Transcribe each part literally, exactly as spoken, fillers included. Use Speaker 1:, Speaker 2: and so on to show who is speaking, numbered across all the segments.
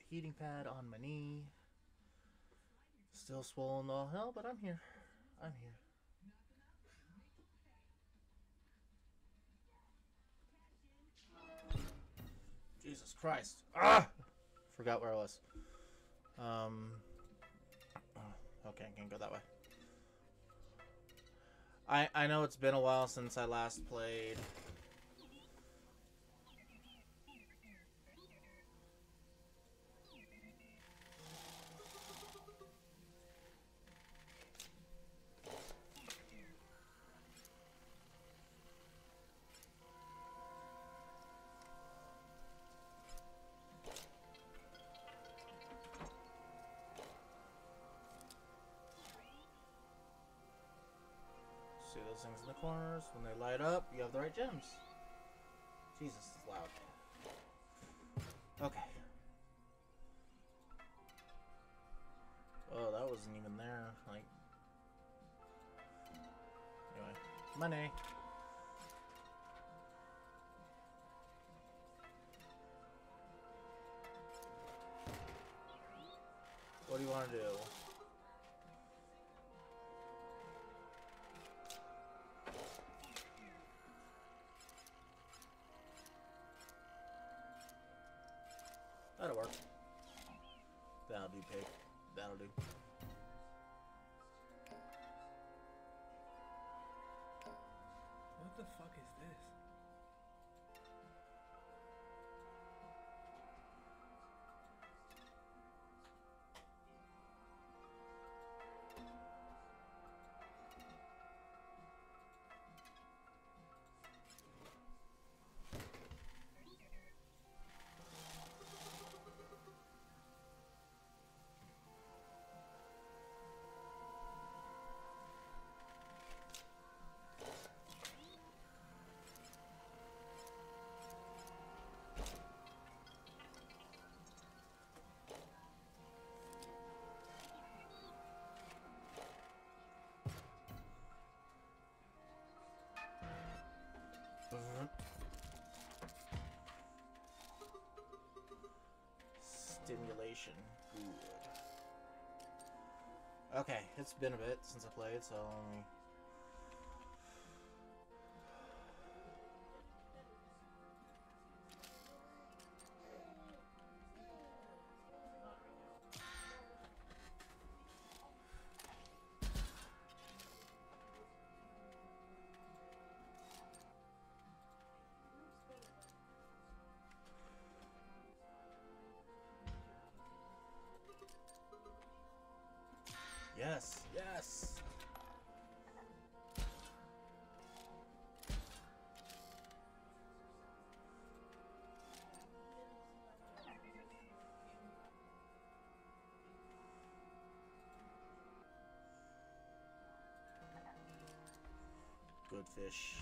Speaker 1: heating pad on my knee. Still swollen all hell, but I'm here. I'm here. Jesus Christ. Ah! Forgot where I was. Um. Okay, I can't go that way. I I know it's been a while since I last played. See those things in the corners? When they light up, you have the right gems. Jesus, it's loud. Okay. Oh, that wasn't even there. Like. Anyway. Money. What do you want to do? That'll work. That'll do, pig. That'll do.
Speaker 2: What the fuck is this?
Speaker 1: Stimulation. Good. Okay, it's been a bit since I played, so let me... Yes, yes! Good fish.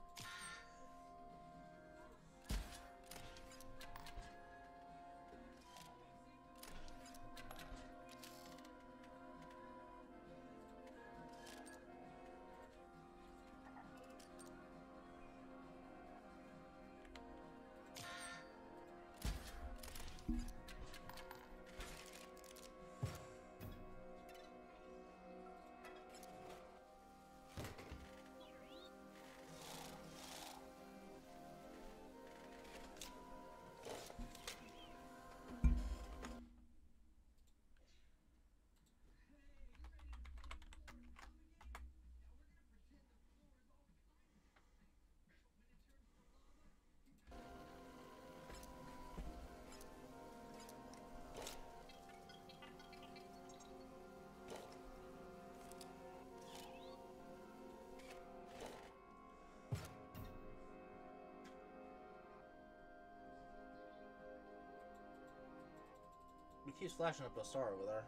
Speaker 1: It keeps flashing up a star over there.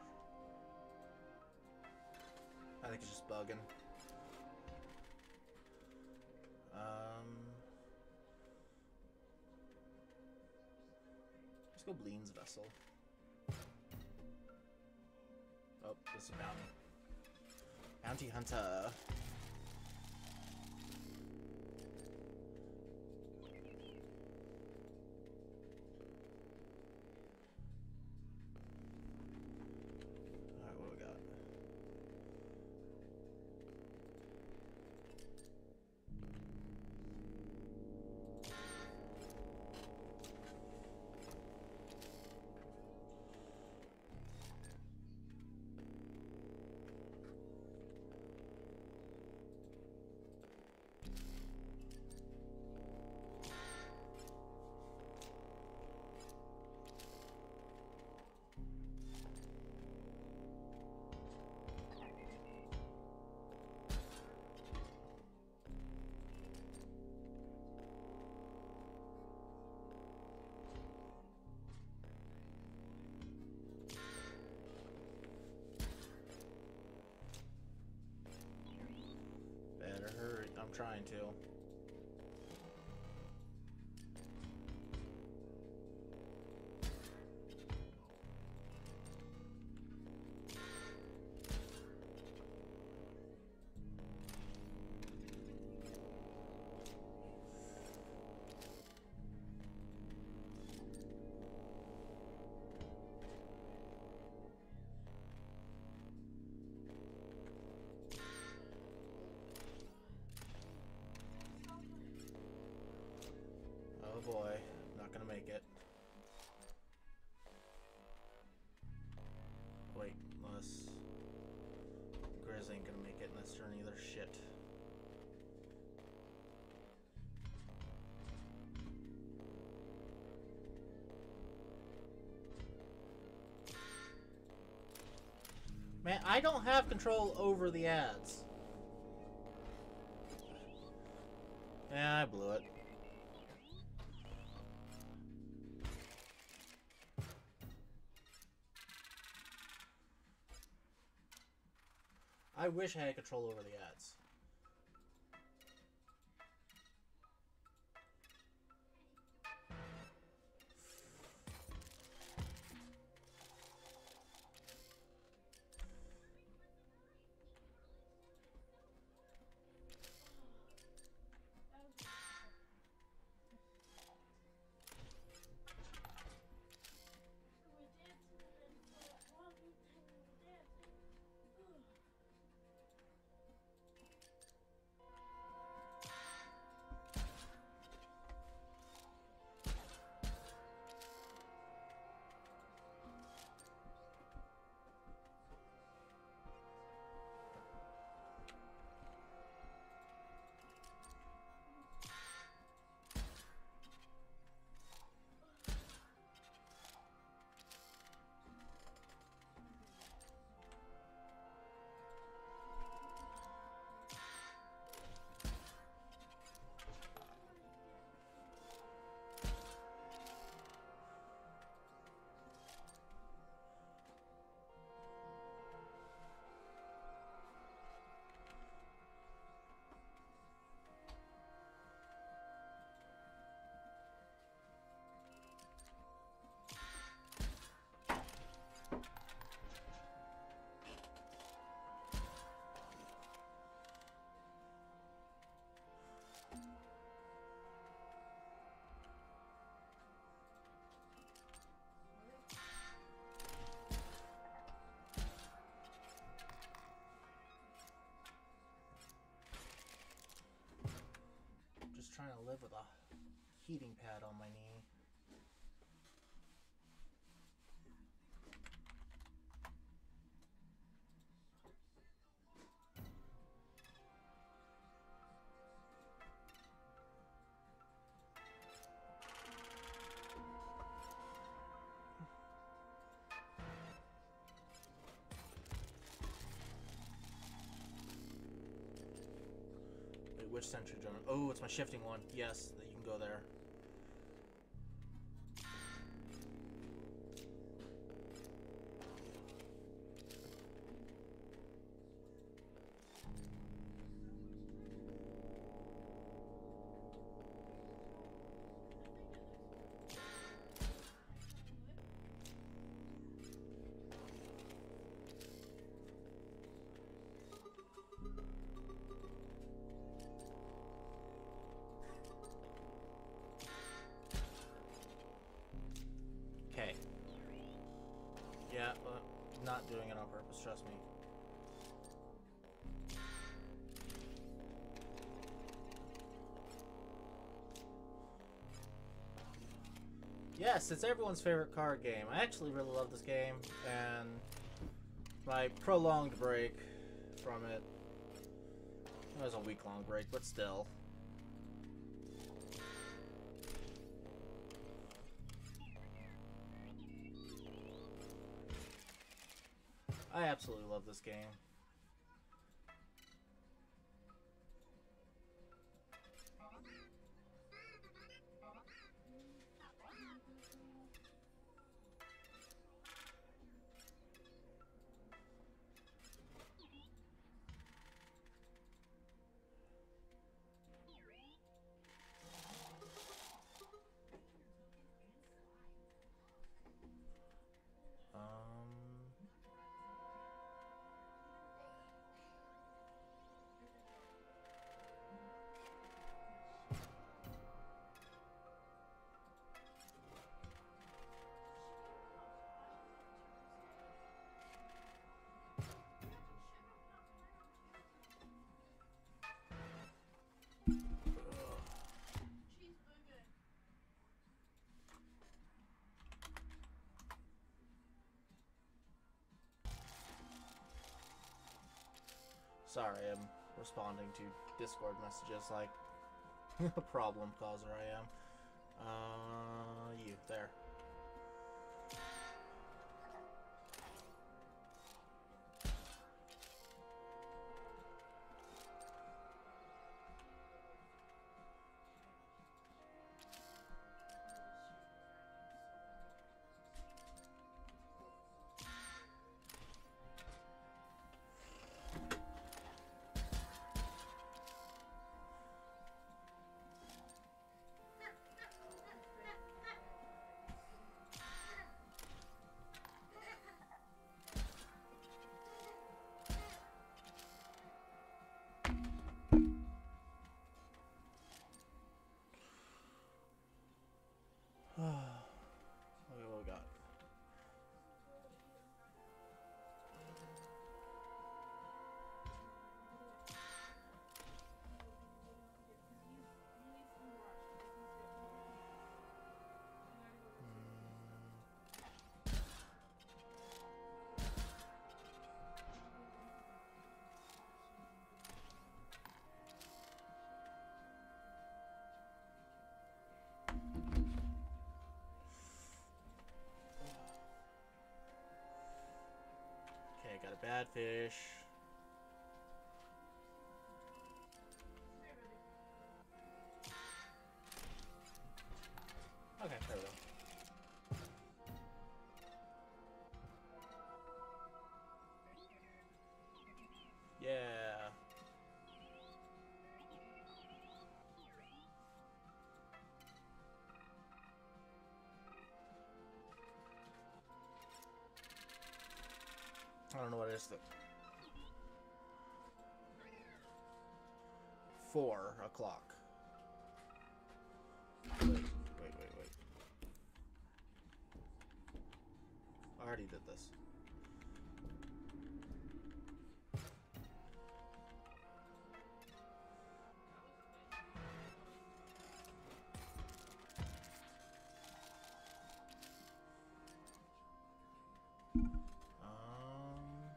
Speaker 1: I think it's just bugging. Um, let's go Bleen's Vessel. Oh, this is a bounty. Bounty Hunter. I'm trying to. Oh boy, not gonna make it. Wait, unless Grizz ain't gonna make it in this turn either. Shit. Man, I don't have control over the ads. Yeah, I blew it. I wish I had control over the ads. Trying to live with a heating pad on my knee. Which sentry drone? Oh, it's my shifting one. Yes, you can go there. Okay. Yeah, but not doing it on purpose, trust me. Yes, it's everyone's favorite card game. I actually really love this game, and my prolonged break from it, it was a week-long break, but still. I absolutely love this game. Sorry, I'm responding to Discord messages like a problem causer I am. Uh, you, there. Okay, what we got? Okay, got a bad fish. Okay, there we go. Yeah. I don't know what it is. The four o'clock. Wait, wait, wait, wait. I already did this. Um.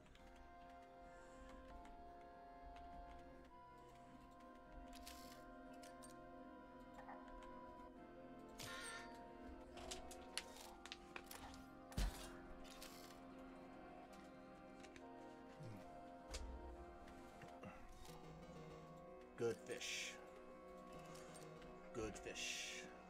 Speaker 1: Good fish. Good fish.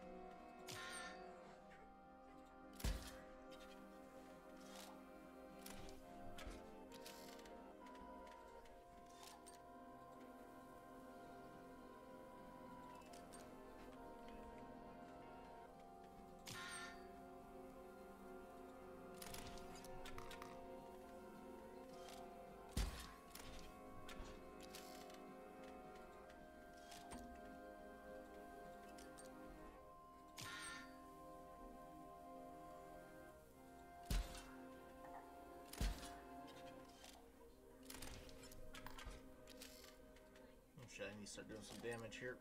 Speaker 1: Shit, I need to start doing some damage here.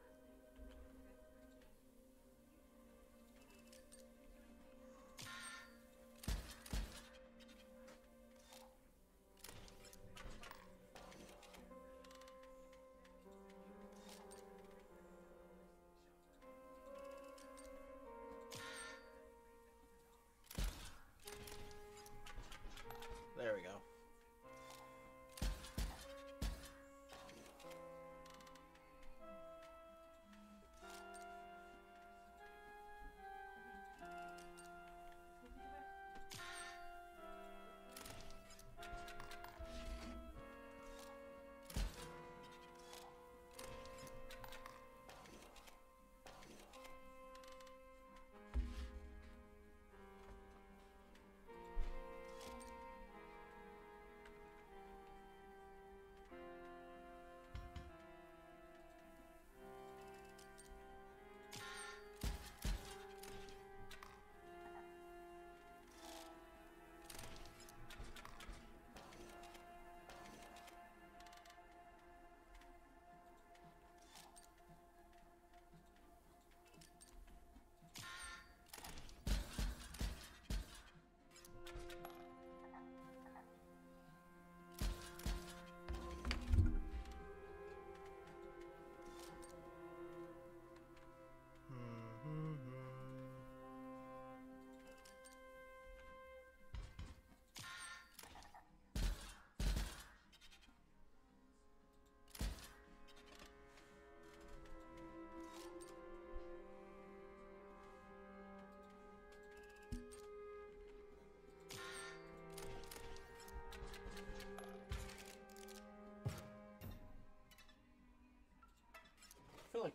Speaker 1: There we go.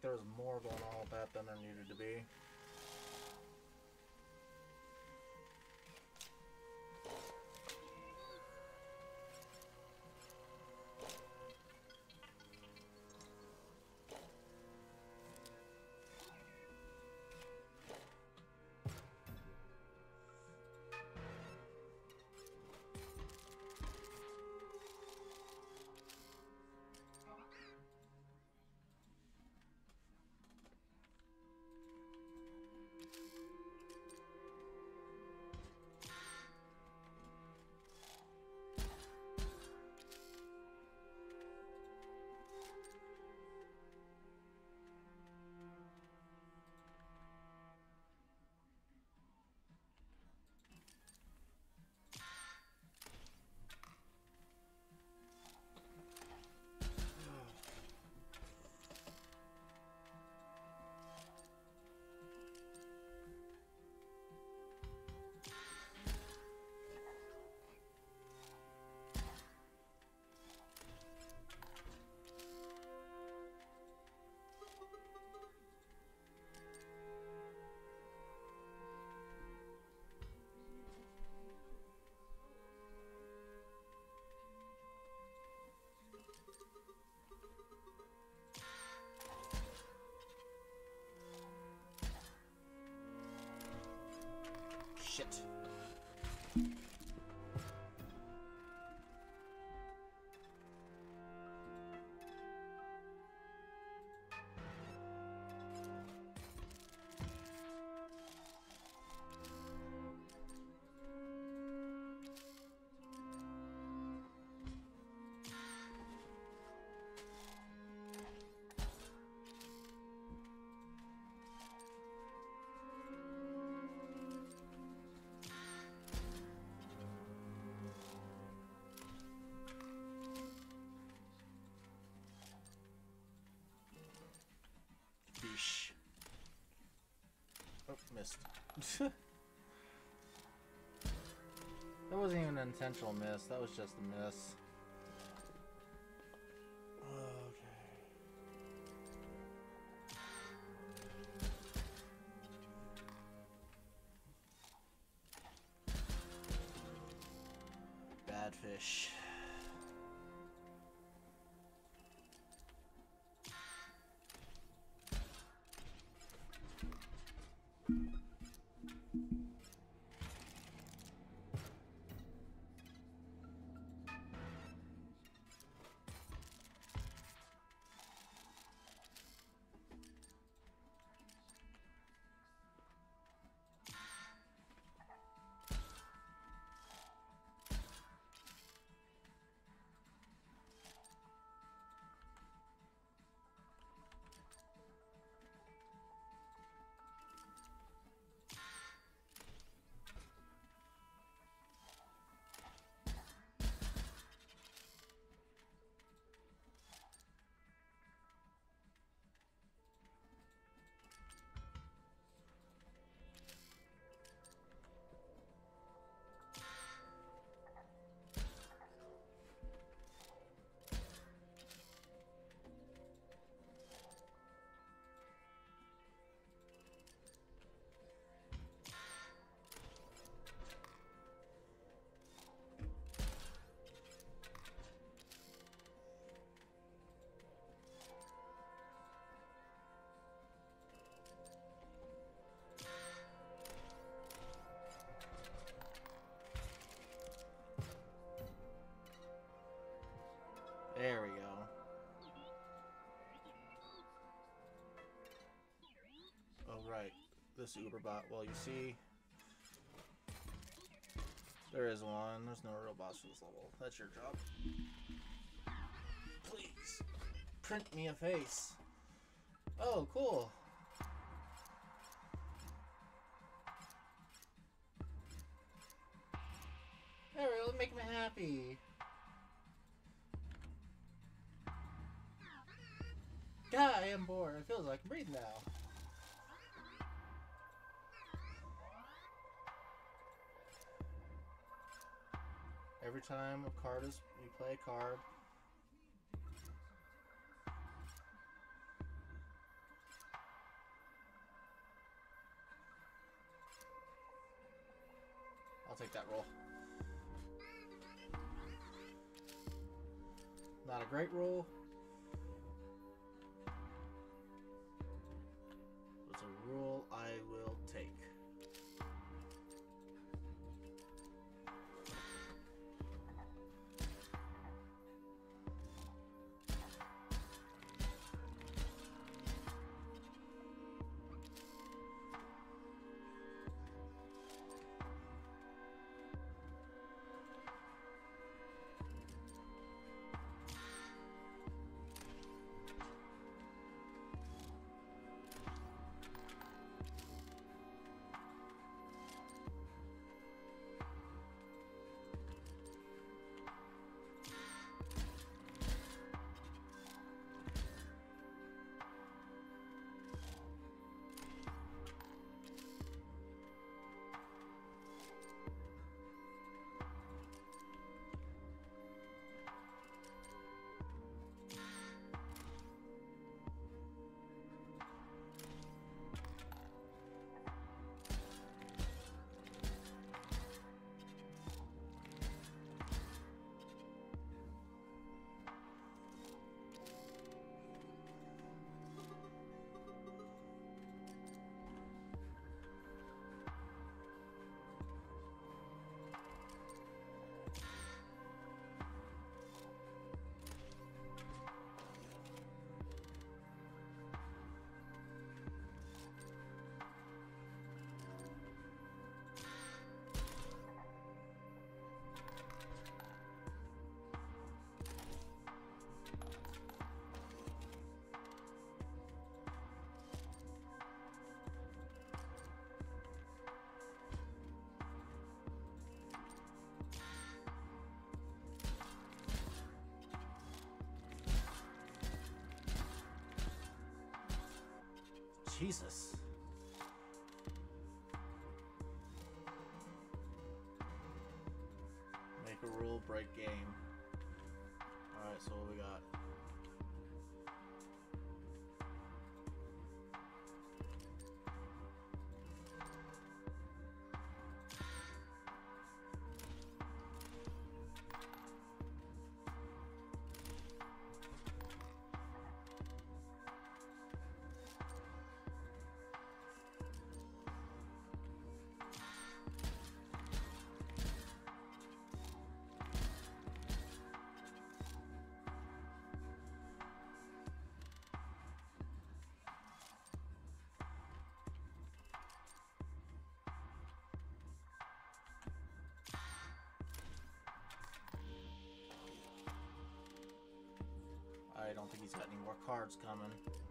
Speaker 1: there was more going on with that than there needed to be. Shit. Yeesh. Oh, missed. That wasn't even an intentional miss, that was just a miss. Okay. Bad fish. There we go. Oh, right. This Uberbot. Well, you see, there is one. There's no real boss for this level. That's your job. Please. Print me a face. Oh, cool. There we go. Make me happy. God, I am bored. It feels like I can breathe now. Every time a card is, you play a card, Not a great rule. It's a rule I will take. Jesus. Make a rule, break game. Alright, so what we got? I don't think he's got any more cards coming.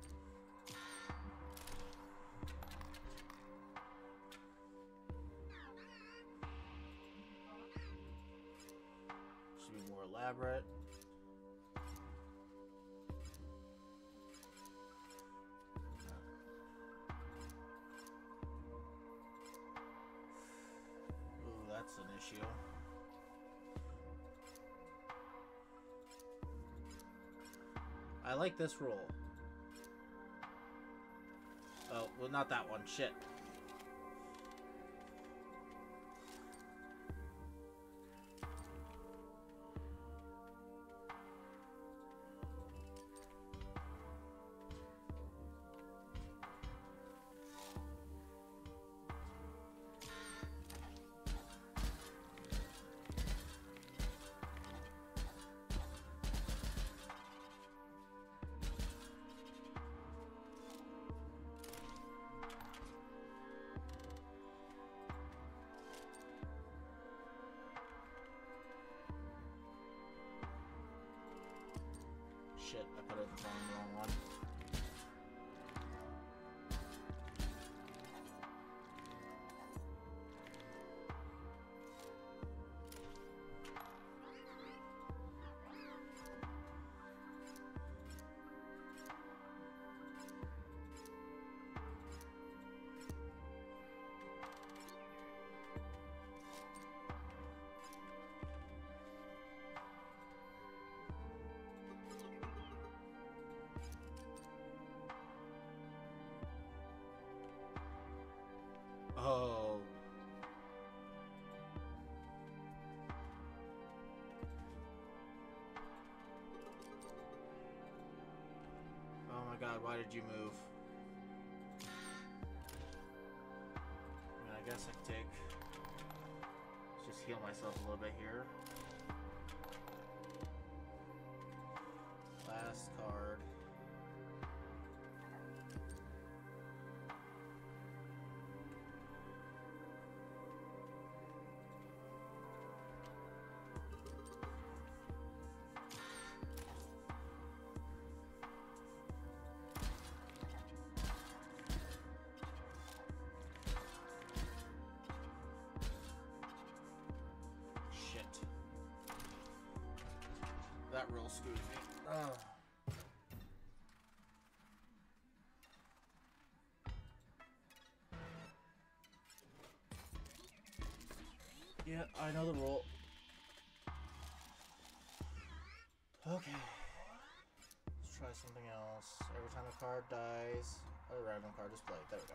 Speaker 1: Should be more elaborate. Ooh, that's an issue. I like this roll. Oh, well, not that one. Shit. Shit, I put it in the wrong one. god, why did you move? I mean, I guess I could take... Let's just heal myself a little bit here. Last card. That real screws me. Oh. Yeah, I know the rule. Okay. Let's try something else. Every time a card dies, a random card is played. There we go.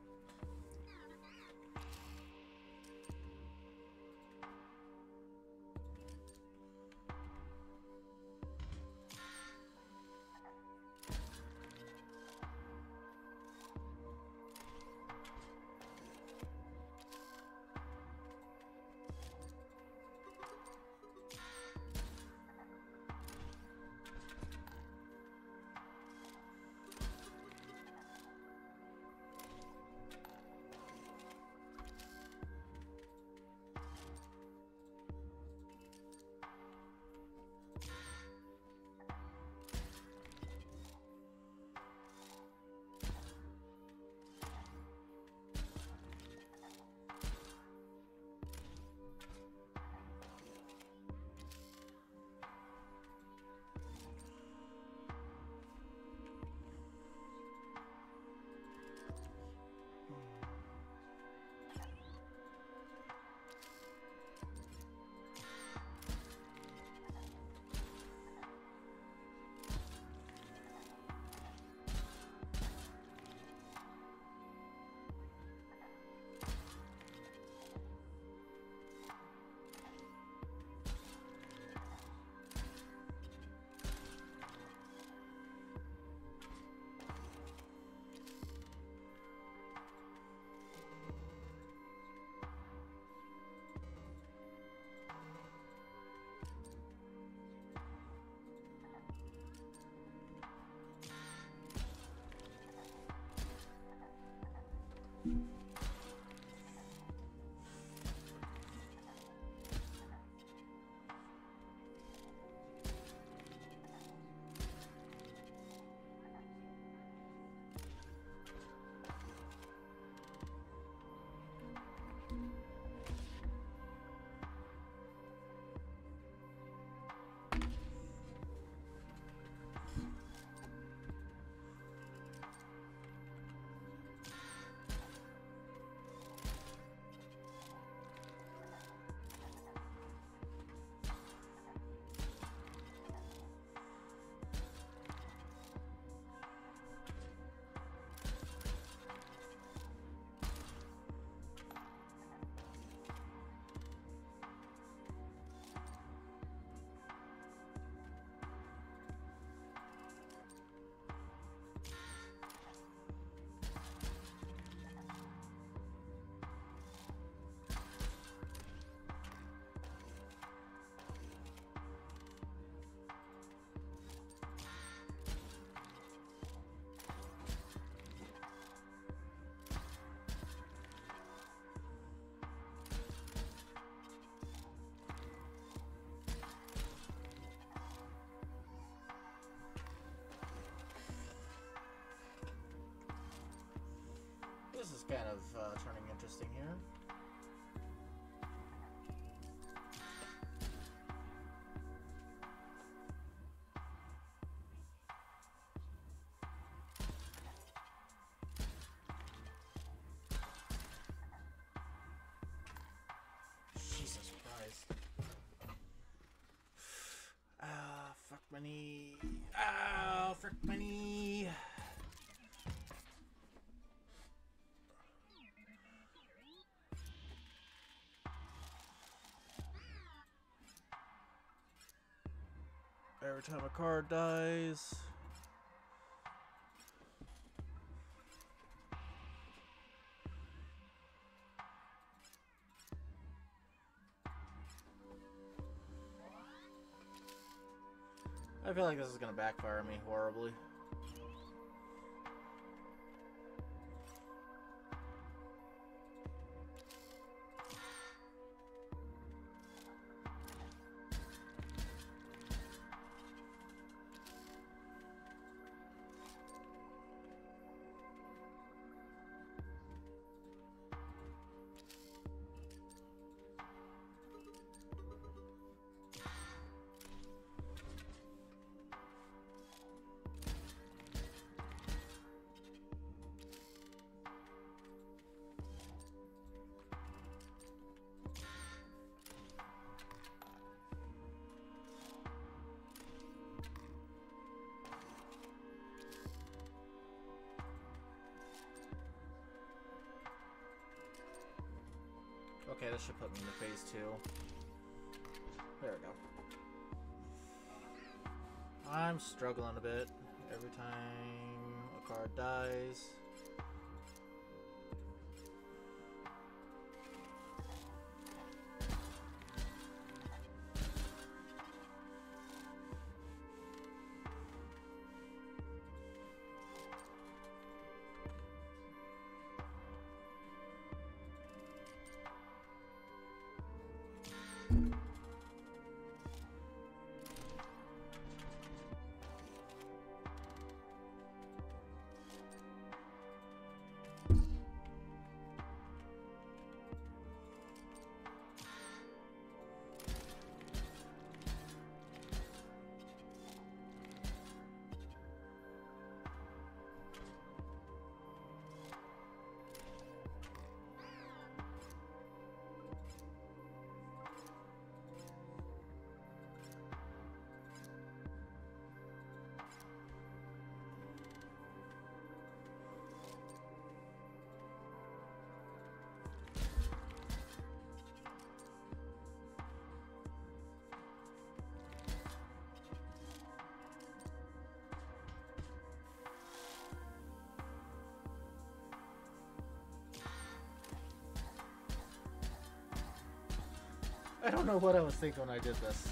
Speaker 1: This is kind of uh, turning interesting here. Jesus Christ. Ah, fuck my knee. Ah, frick my knee. Every time a card dies. I feel like this is gonna backfire on me horribly. Okay, this should put me into phase two. There we go. I'm struggling a bit every time a card dies. I don't know what I was thinking when I did this.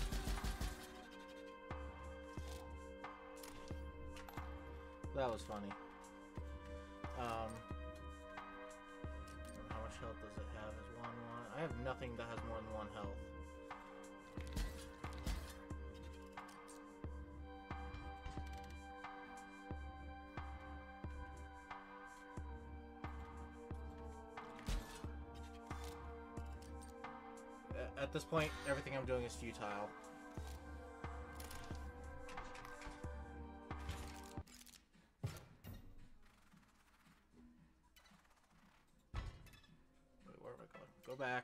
Speaker 1: That was funny. Um, how much health does it have? Is one one? I have nothing that has more than one health. At this point, everything I'm doing is futile. Wait, where am I going? Go back.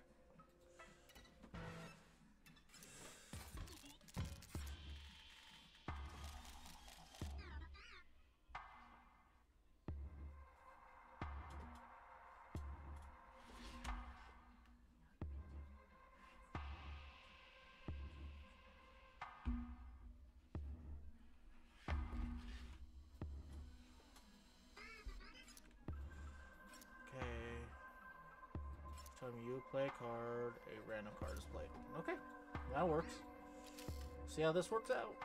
Speaker 1: You play a card, a random card is played. Okay, that works. See how this works out.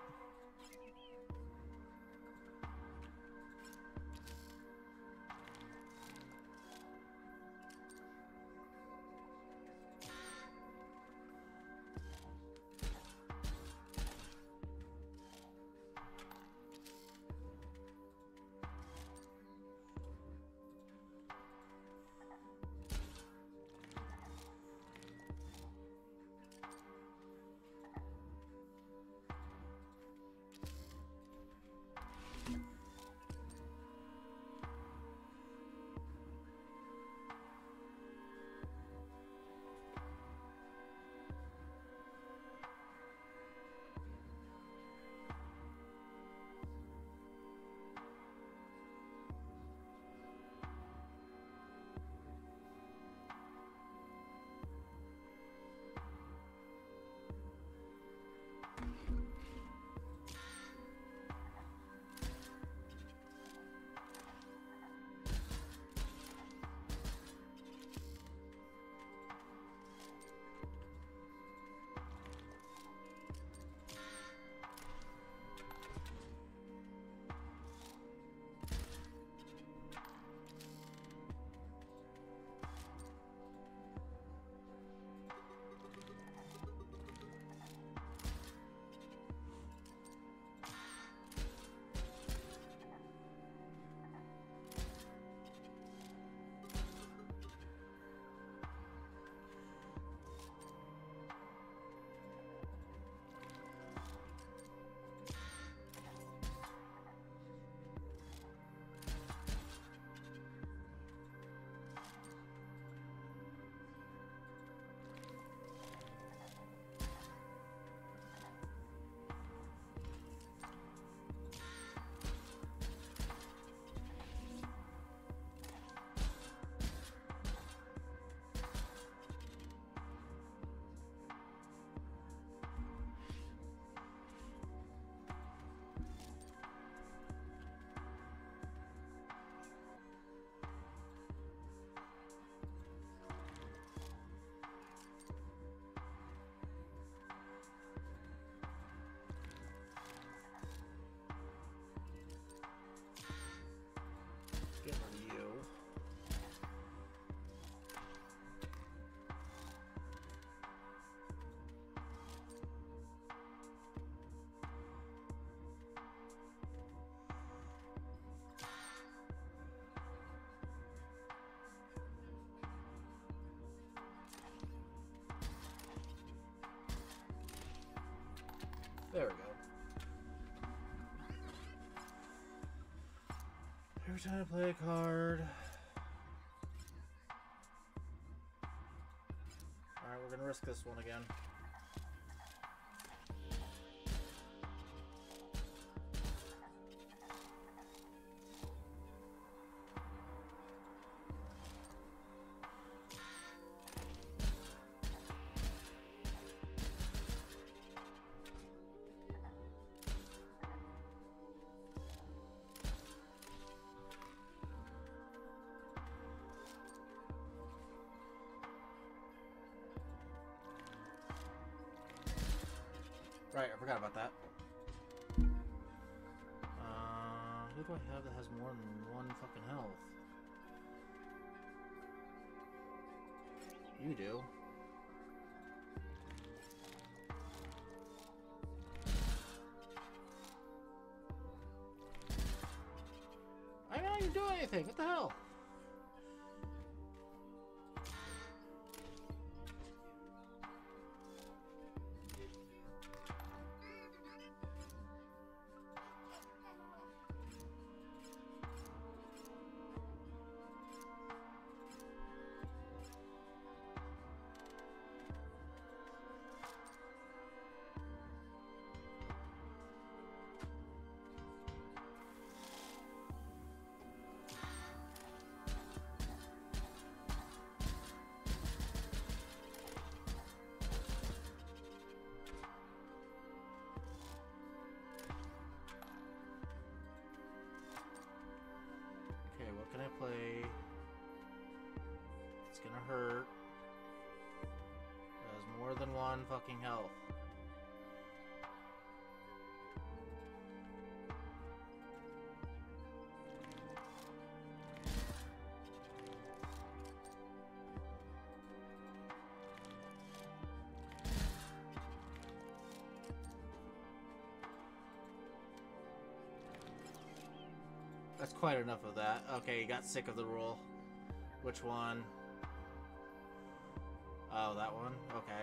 Speaker 1: There we go. Every time I play a card. Alright, we're gonna risk this one again. Right, I forgot about that. Uh, who do I have that has more than one fucking health? You do. I'm not even doing anything. What the hell? What can I play? It's gonna hurt. It has more than one fucking health. That's quite enough of that. Okay, you got sick of the rule. Which one? Oh, that one? Okay.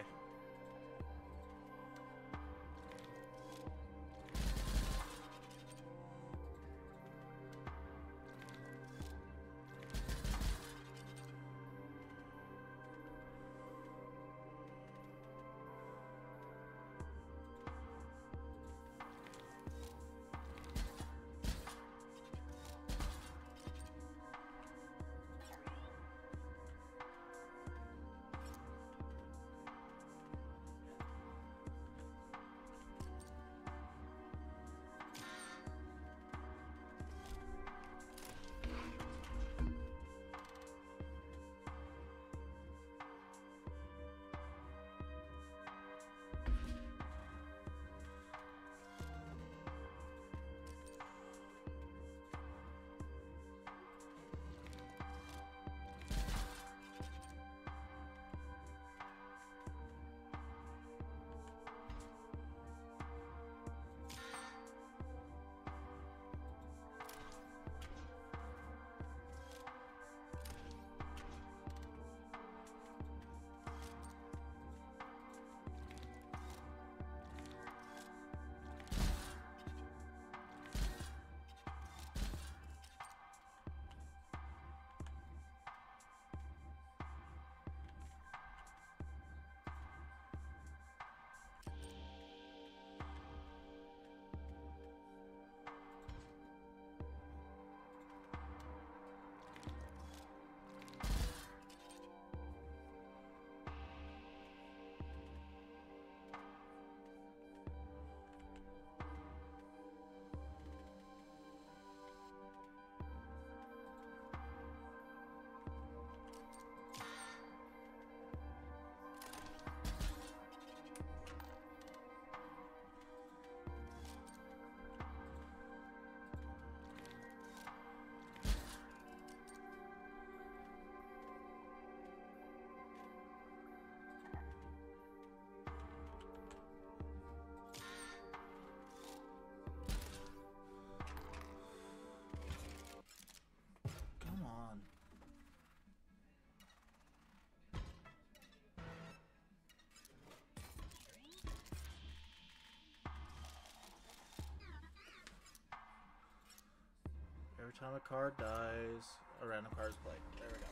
Speaker 1: Every time a card dies, a random card is played. There we go.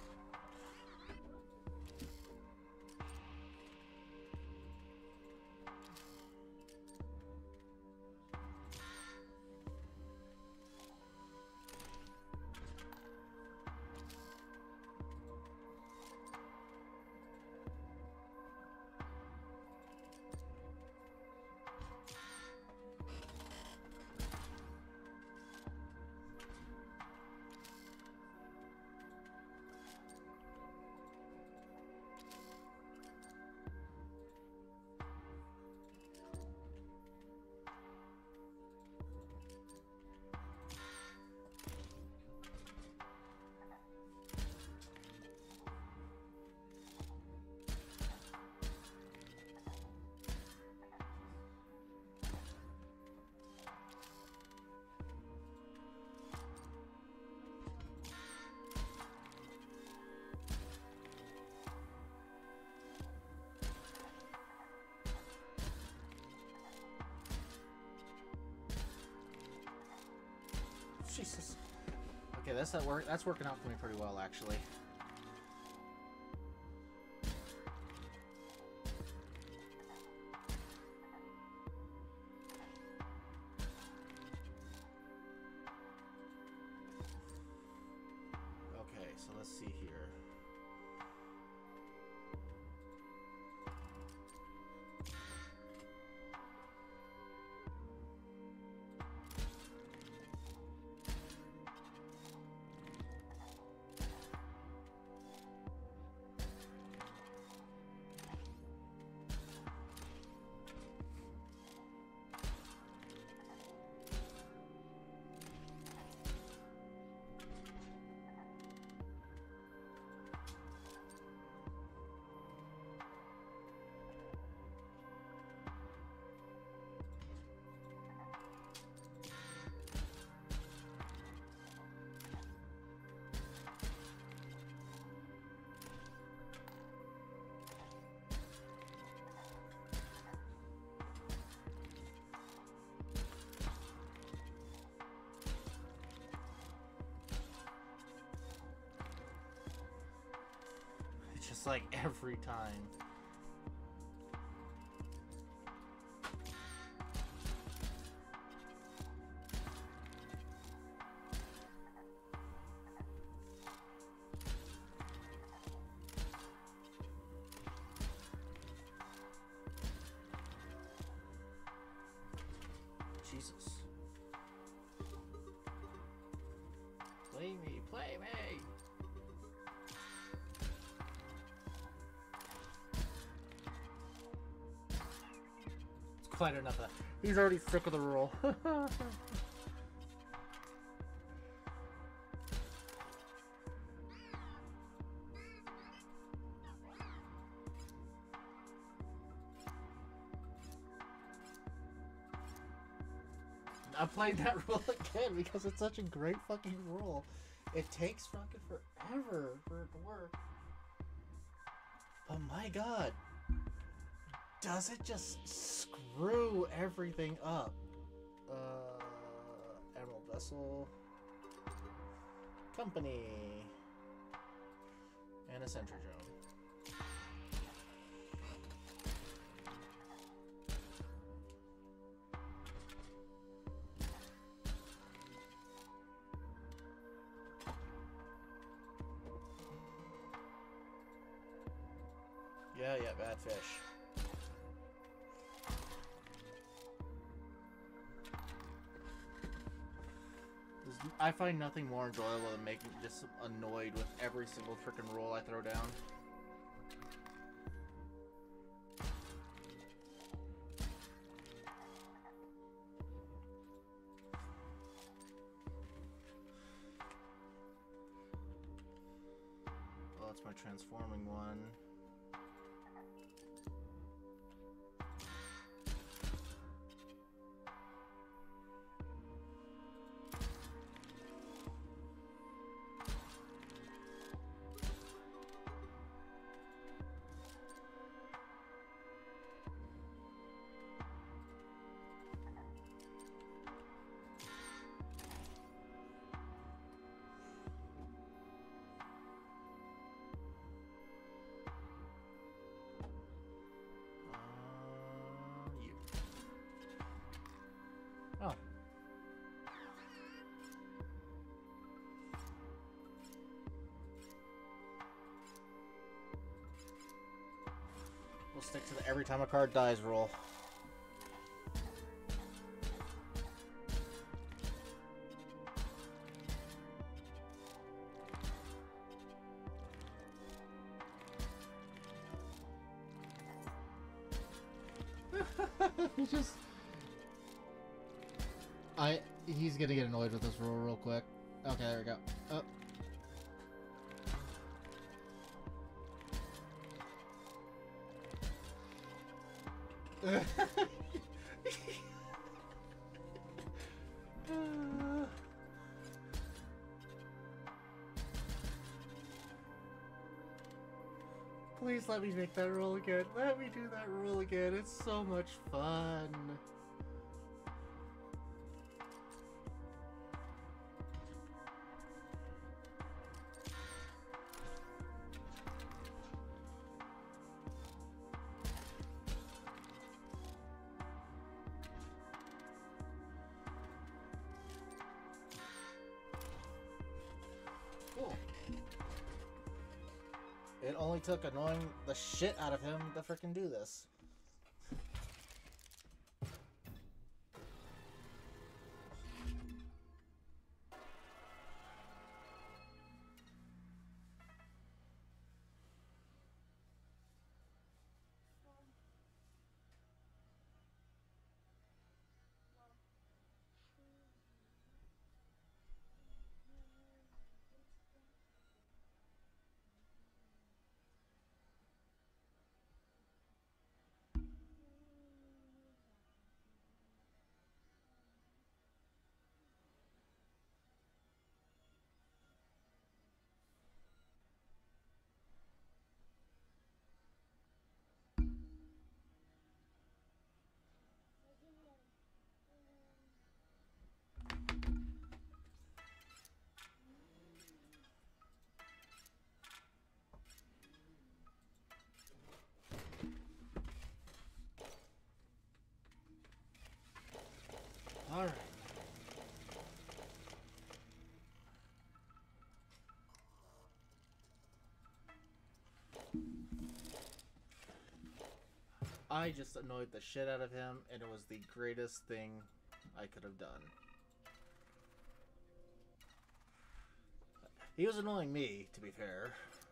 Speaker 1: Jesus. Okay, that's that work. That's working out for me pretty well, actually. Okay, so let's see here. Just like every time. Jesus. Play me, play me! Quite enough of that. He's already sick of the rule. I played that rule again because it's such a great fucking rule. It takes fucking forever for it to work. But my god. Does it just screw everything up? Uh, Emerald Vessel, Company, and a Sentry Drone. Yeah, yeah, bad fish. I find nothing more enjoyable than making just annoyed with every single freaking roll I throw down. Oh, that's my transforming one. stick to the every time a card dies rule.
Speaker 3: He just... I... He's gonna get annoyed with this rule real quick. Okay, there we go. Oh. Please let me make that rule again. Let me do that rule again. It's so much fun. Cool. It only took annoying the shit out of him to frickin' do this. Alright. I just annoyed the shit out of him, and it was the greatest thing I could have done. He was annoying me, to be fair.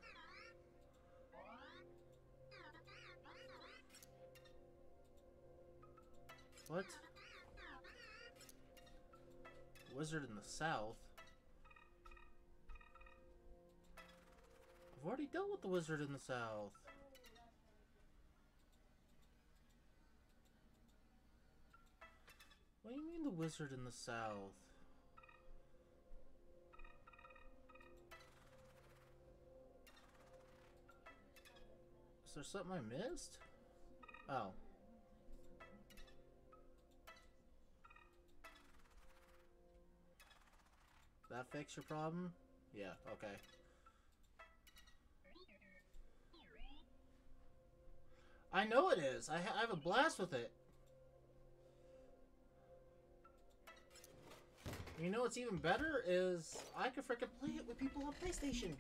Speaker 3: What? Wizard in the south? I've already dealt with the wizard in the south. What do you mean the wizard in the south? Is there something I missed? Oh. That fix your problem? Yeah, okay. I know it is. I, ha I have a blast with it. You know what's even better is I can frickin' play it with people on PlayStation.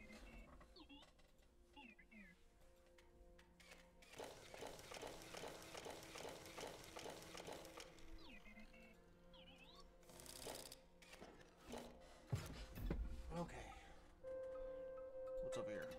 Speaker 3: Okay. What's over here?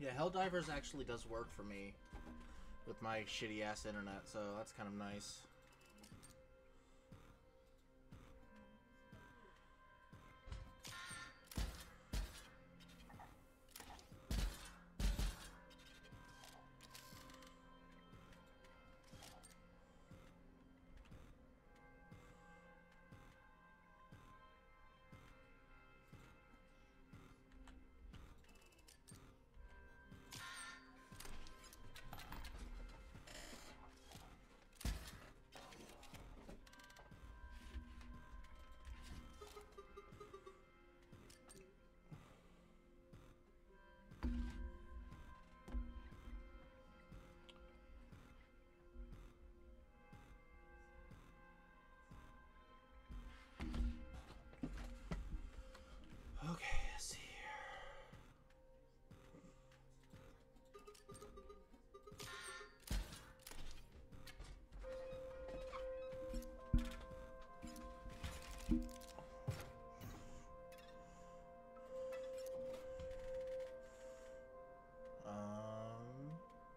Speaker 1: Yeah, Helldivers actually does work for me with my shitty ass internet, so that's kind of nice. Okay, let's see here. Um...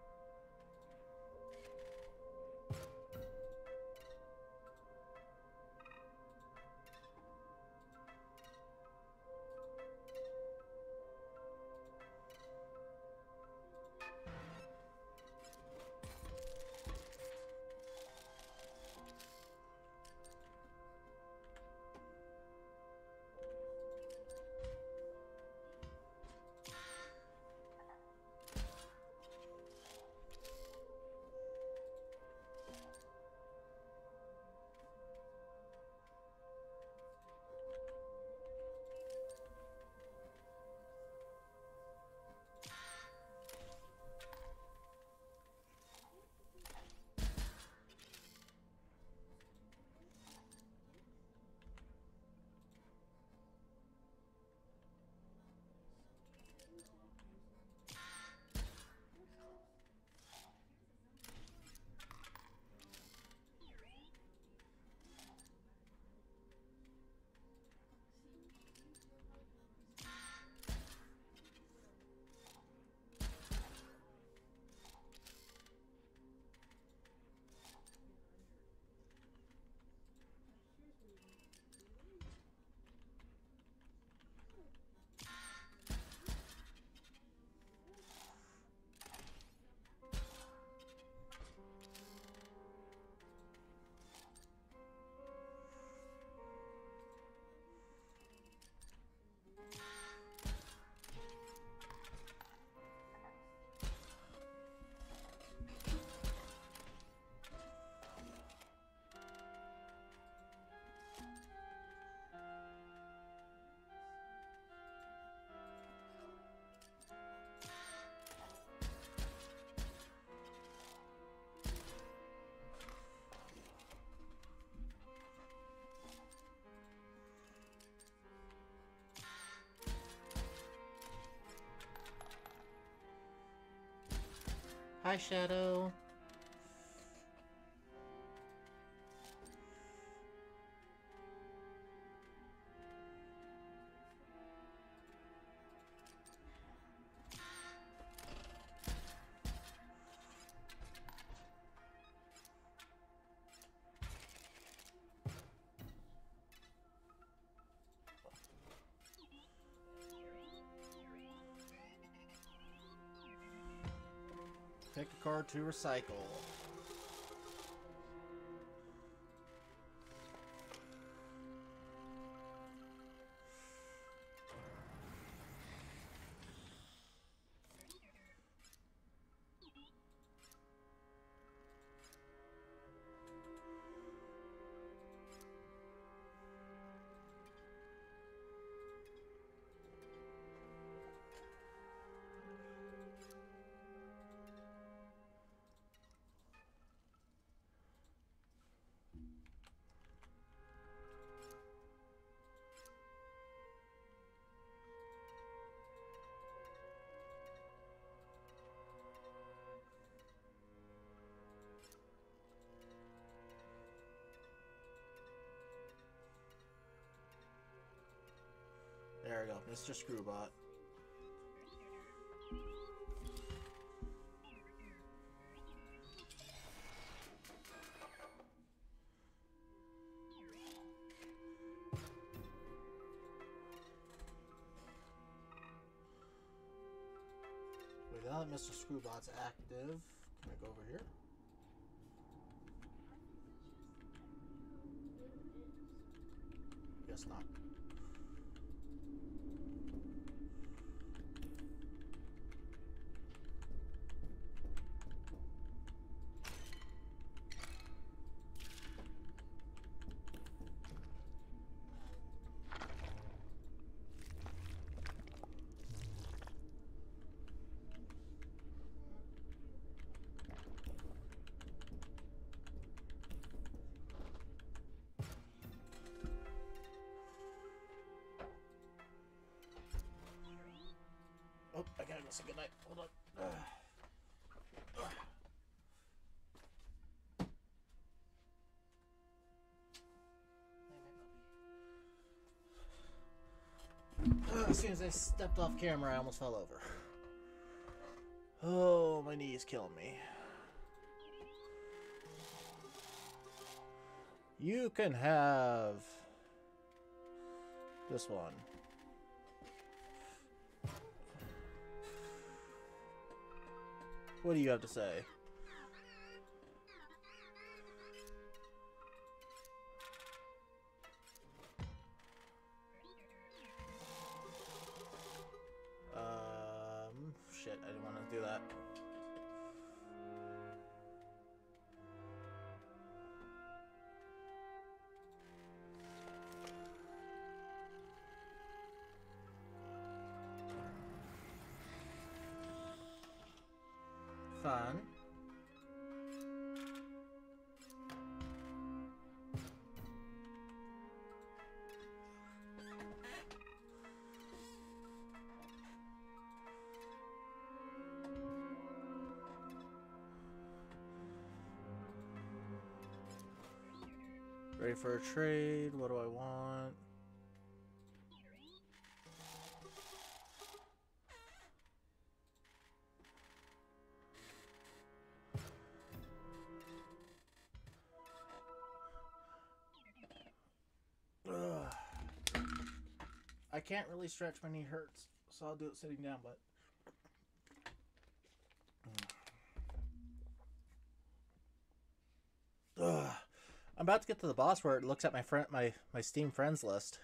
Speaker 1: Hi, Shadow. Pick a card to recycle. There we go, Mister Screwbot. now that Mister Screwbot's active, can I go over here? Guess not. Oh, I gotta go say goodnight. Hold on. Uh, as soon as I stepped off camera, I almost fell over. Oh, my knee is killing me. You can have this one. What do you have to say? Um, shit, I didn't want to do that. Fun. Ready for a trade? What do I want? Ugh. I can't really stretch, my knee hurts, so I'll do it sitting down, but Ugh. I'm about to get to the boss where it looks at my friend, my my Steam friends list.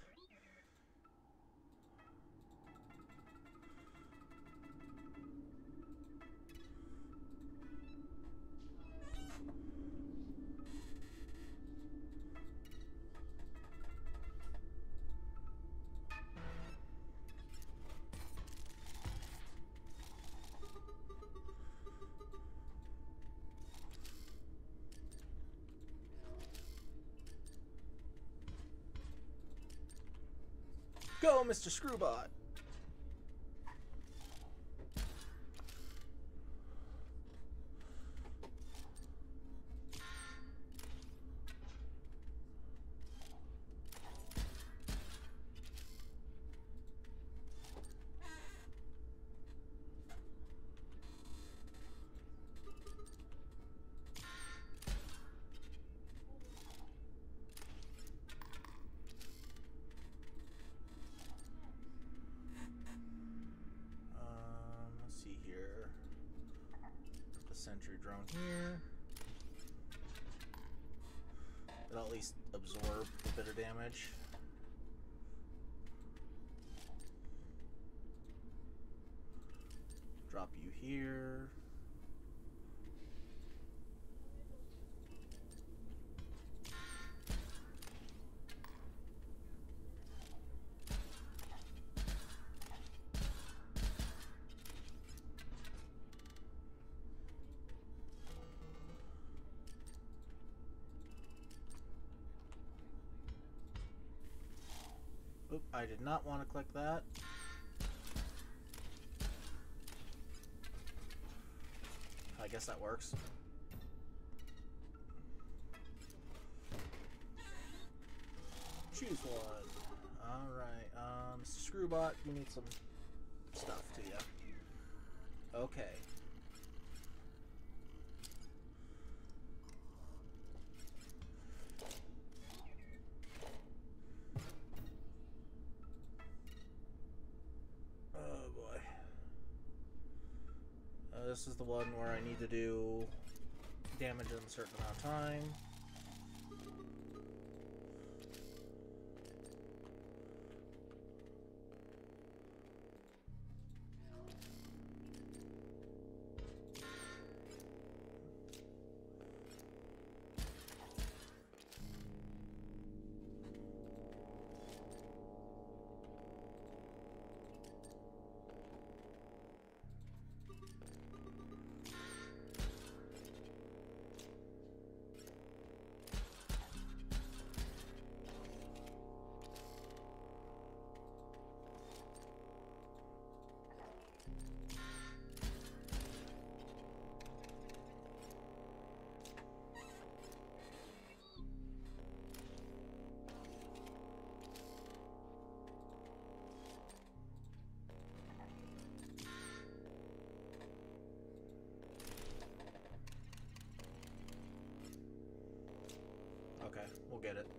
Speaker 1: Go, Mister Screwbot! Sentry drone here. It'll at least absorb a bit of damage. Drop you here. Oop, I did not want to click that. I guess that works. Choose one. Alright, um, Screwbot, you need some stuff to you. Okay. this is the one where I need to do damage in a certain amount of time. Okay, we'll get it.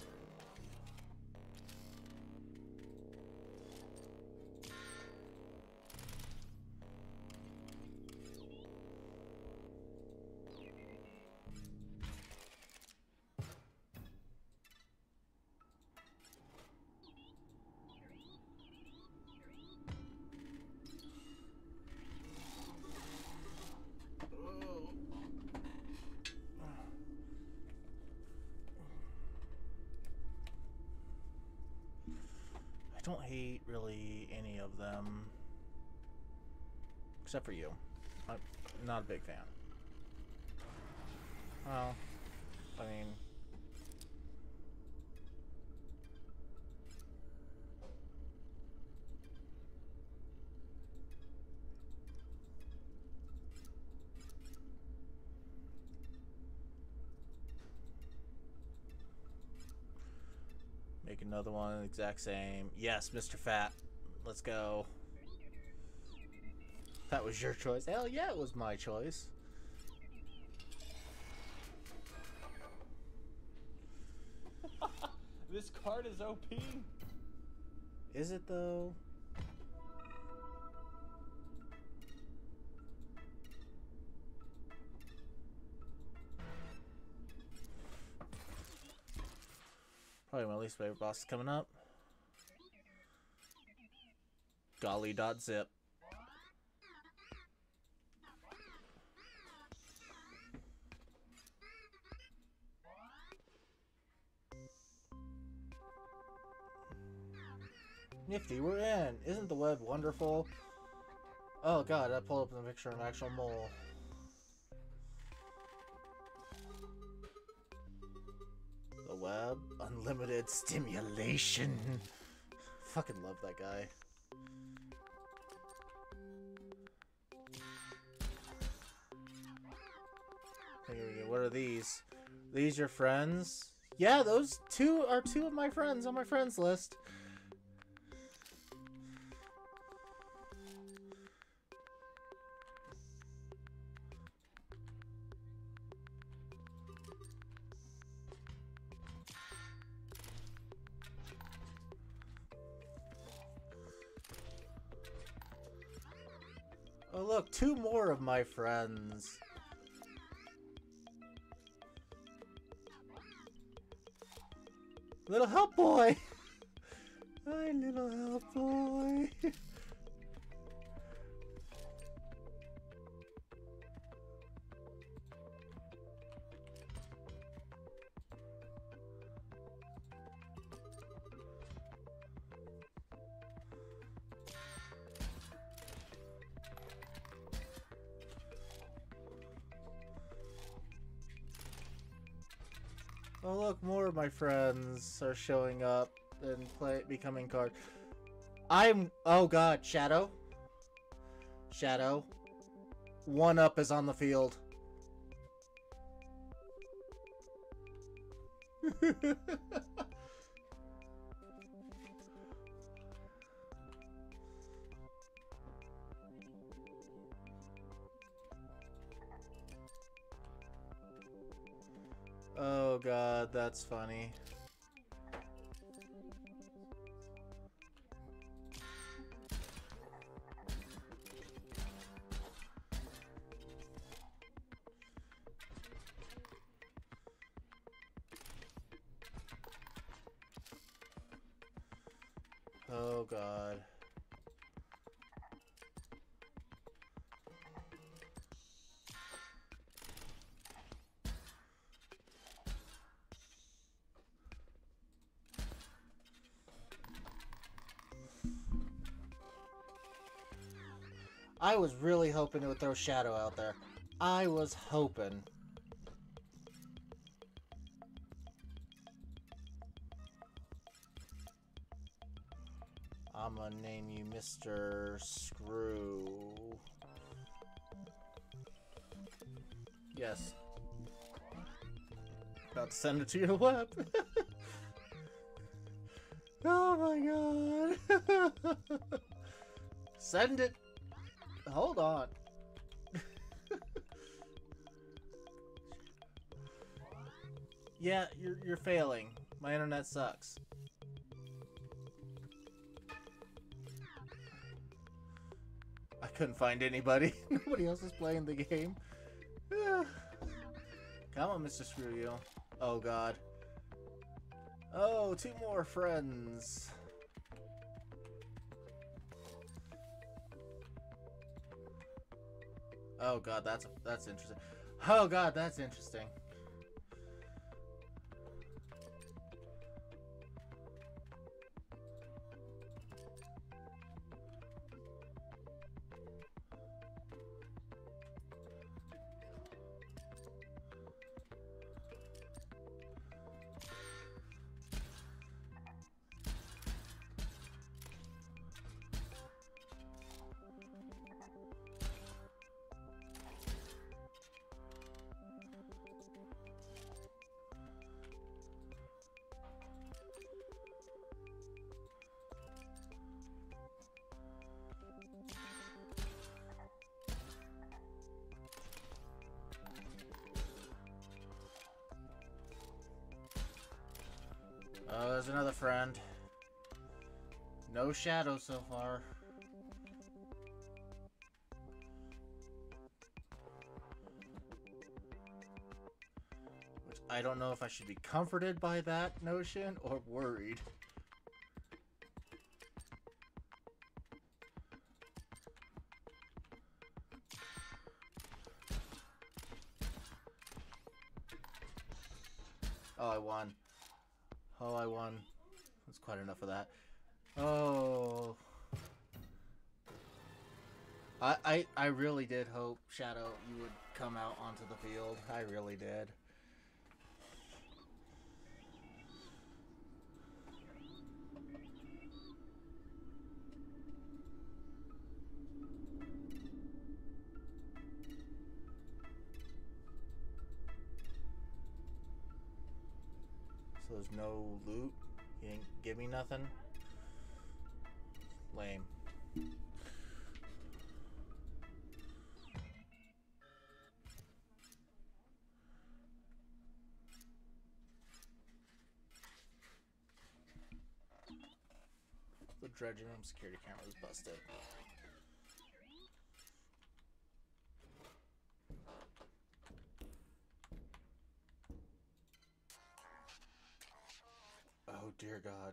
Speaker 1: I don't hate really any of them, except for you. I'm not a big fan. Well, I mean, make another one, exact same. Yes, Mister Fat. Let's go. That was your choice. Hell yeah, it was my choice.
Speaker 2: This card is O P.
Speaker 1: Is it though? Probably my least favorite boss is coming up. Golly dot zip. Nifty, we're in. Isn't the web wonderful? Oh god, I pulled up the picture of an actual mole. The web, unlimited stimulation. Fucking love that guy. What are these? These your friends? Yeah, those two are two of my friends on my friends list. Oh look, two more of my friends. Little help boy! Hi, little help boy! Oh look, more of my friends are showing up and play becoming card. I'm oh god, Shadow. Shadow. One up is on the field. Oh god, that's funny. Oh god. I was really hoping it would throw Shadow out there. I was hoping. I'm gonna name you Mister Screw. Yes. About to send it to your web. Oh my god. Send it. Hold on. Yeah, you're you're failing. My internet sucks. I couldn't find anybody. Nobody else is playing the game. Come on, Mister Screw You. Oh god. Oh, two more friends. Oh god, that's that's interesting. Oh god, that's interesting. Oh, there's another friend. No Shadow so far. Which I don't know if I should be comforted by that notion or worried. Oh, I won. Oh, I won. That's quite enough of that. Oh. I, I, I really did hope, Shadow, you would come out onto the field. I really did. So there's no loot? You didn't give me nothing? Lame. The dredging room security camera is busted. Oh dear God.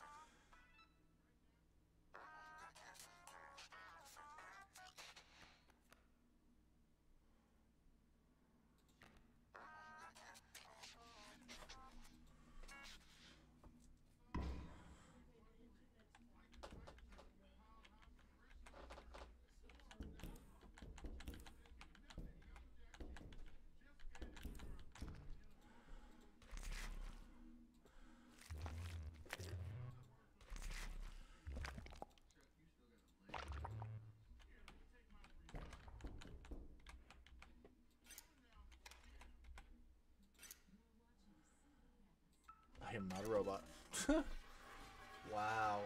Speaker 1: I am not a robot. Wow.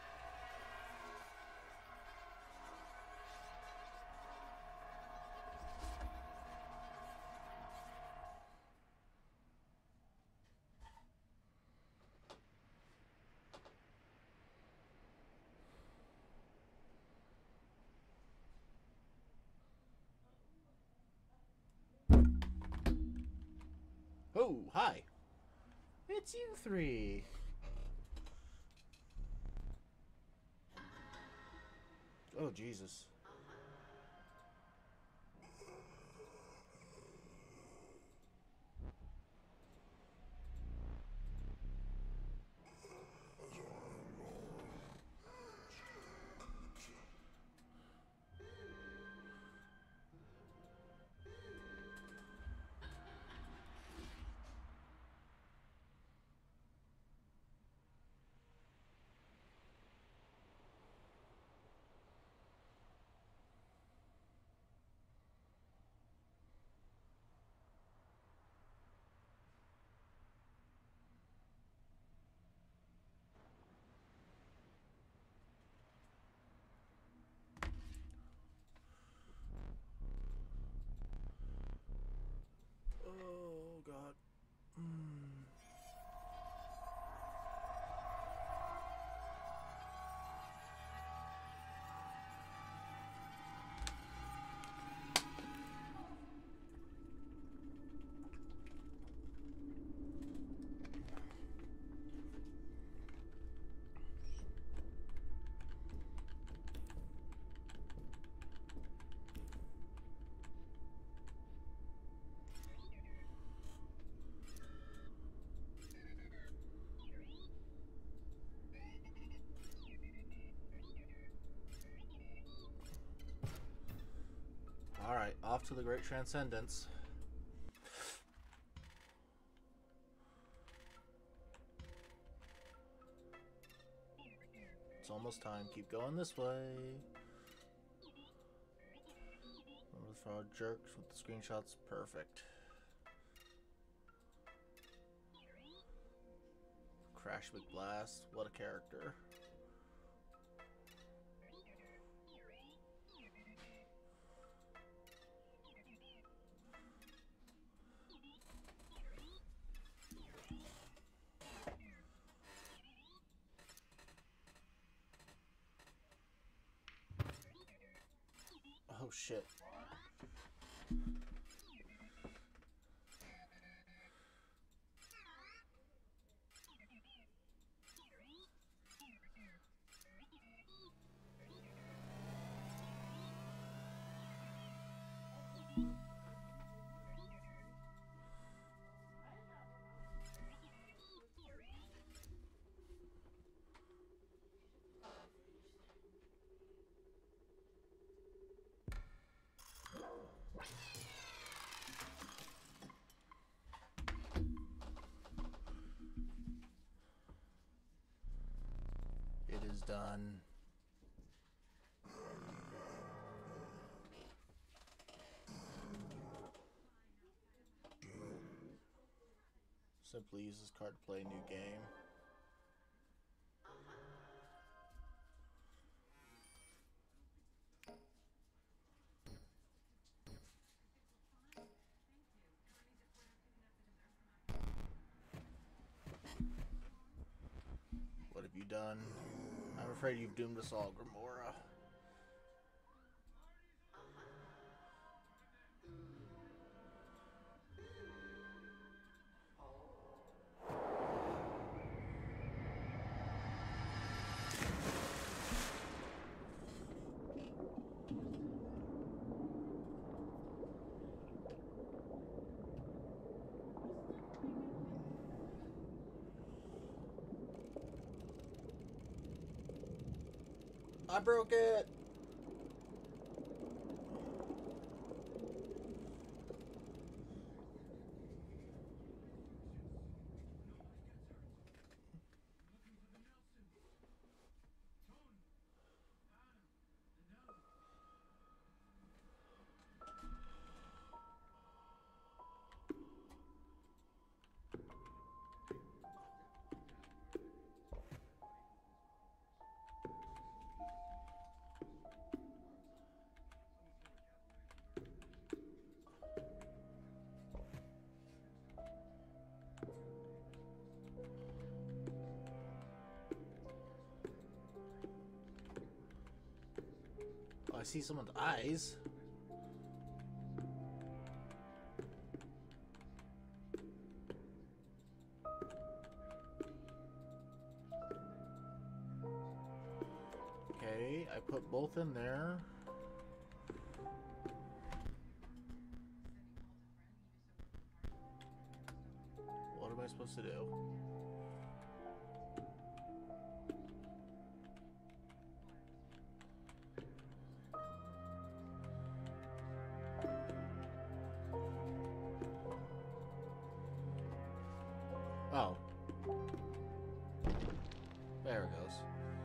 Speaker 1: Oh, hi. It's you three. Jesus. Oh, God. Mm. Alright, off to the Great Transcendence. It's almost time. Keep going this way. For our jerks with the screenshots. Perfect. Crash McBlast. What a character. Oh shit. It is done. Simply use this card to play a new game. What have you done? I'm afraid you've doomed us all, Grimora. I broke it! Oh, I see someone's eyes. Okay. Okay, I put both in there. What am I supposed to do? Oh. There it goes.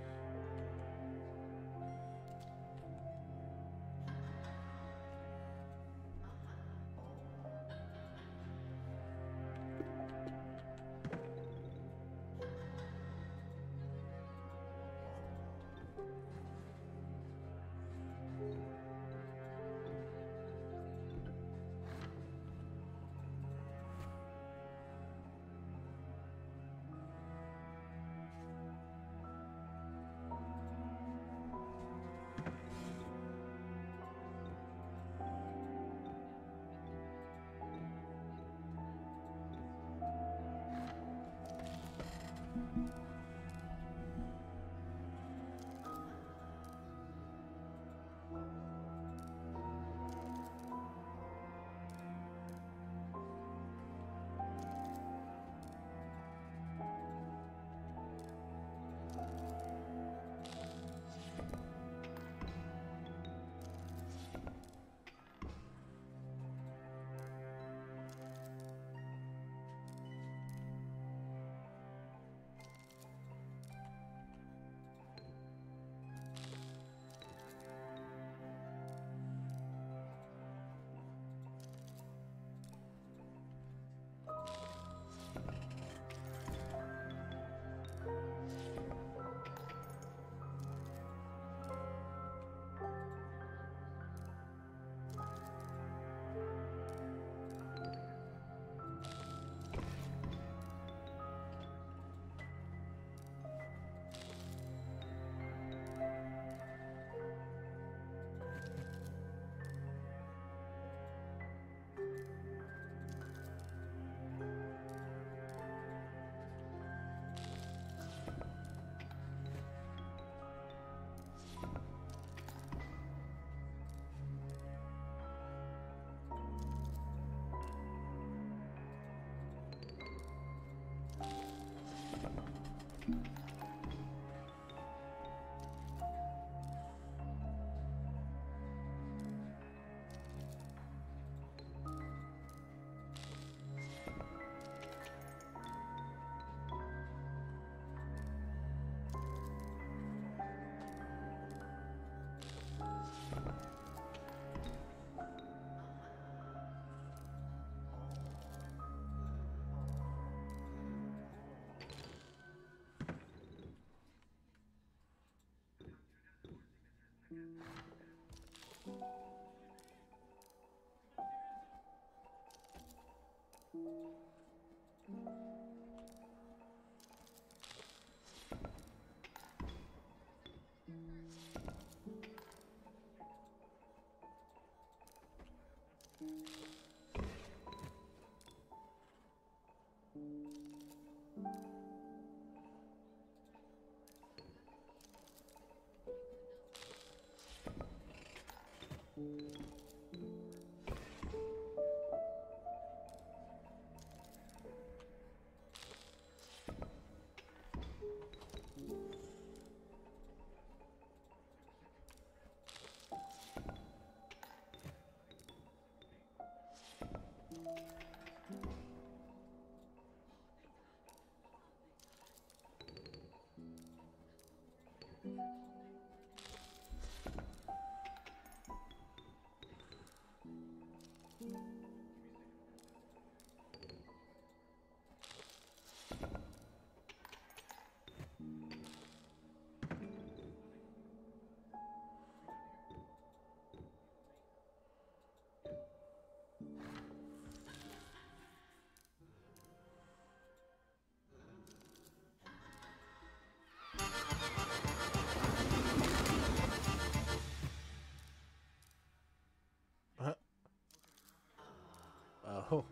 Speaker 1: Oh.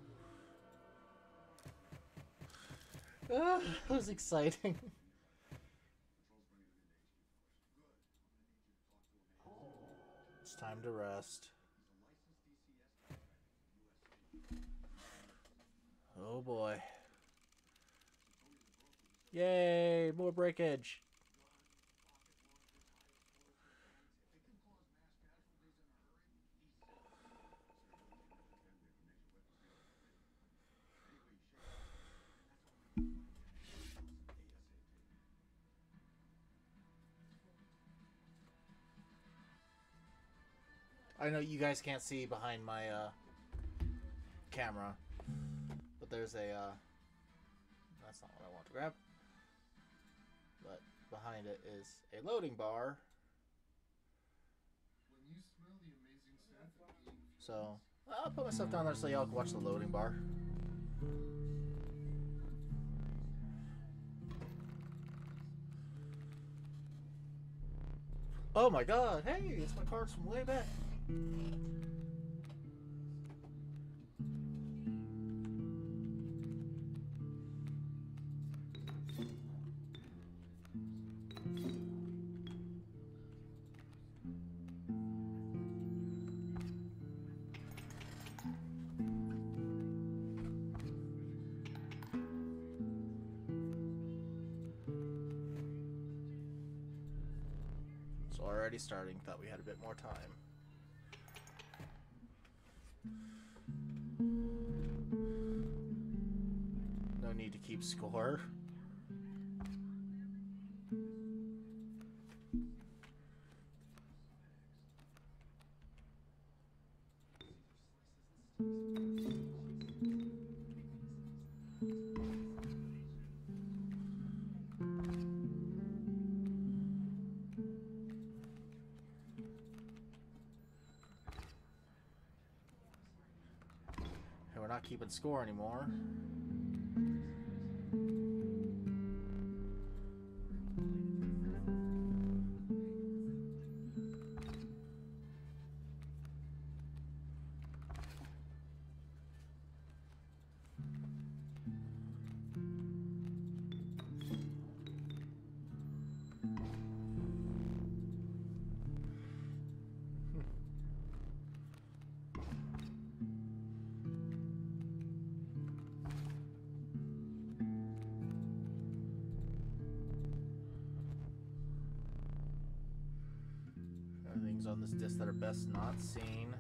Speaker 1: Ah, that was exciting. time to rest. Oh boy. Yay, more breakage. I know you guys can't see behind my uh, camera, but there's a, uh, that's not what I want to grab, but behind it is a loading bar. So, I'll put myself down there so y'all can watch the loading bar. Oh my god, hey, it's my cards from way back. So already starting, thought we had a bit more time. No need to keep score. And we're not keeping score anymore. Things on this disc that are best not seen.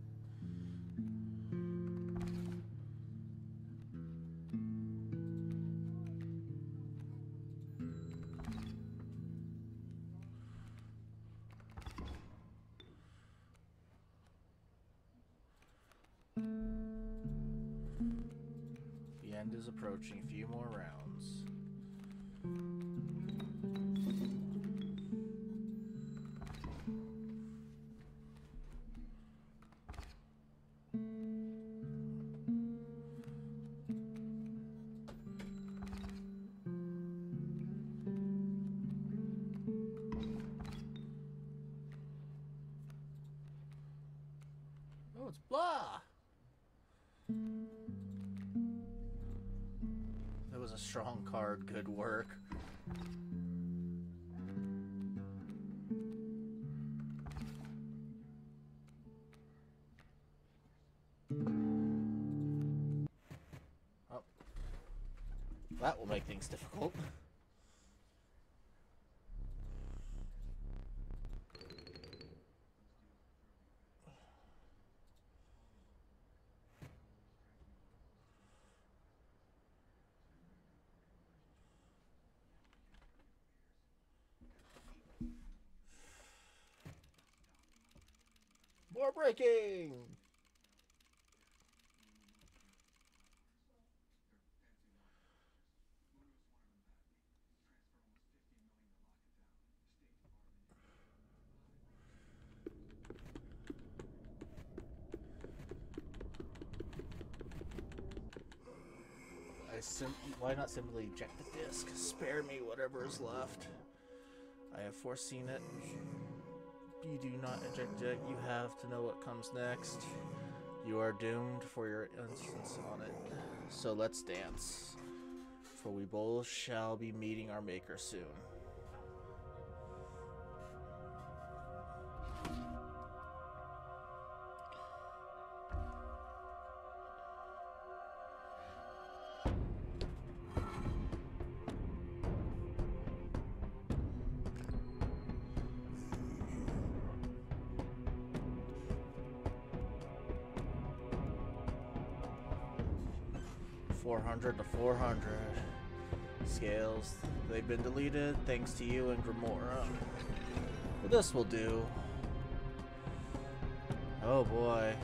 Speaker 1: The end is approaching. A few more rounds. Oh, it's blah. That was a strong card. Good work. Oh. That will make things difficult. More breaking! I sim- why not simply eject the disc? Spare me whatever is left. I have foreseen it. You do not eject it. You have to know what comes next. You are doomed for your instance on it. So let's dance. For we both shall be meeting our maker soon. four hundred to four hundred. Scales, they've been deleted thanks to you and Grimora. Well, this will do. Oh boy.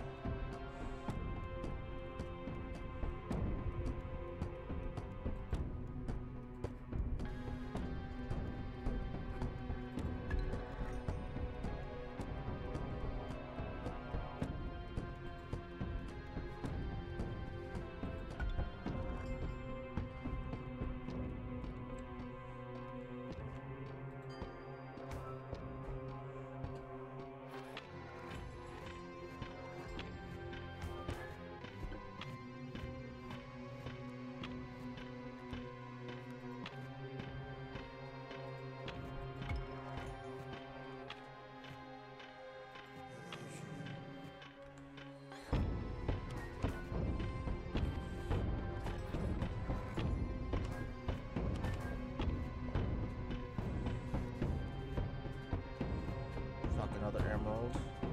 Speaker 1: Another emerald.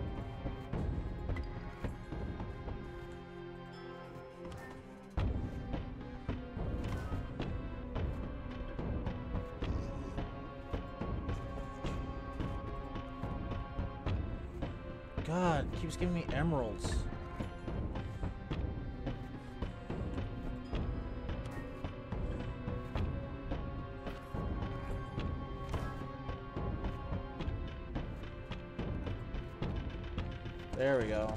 Speaker 1: God, keeps giving me emeralds. There we go.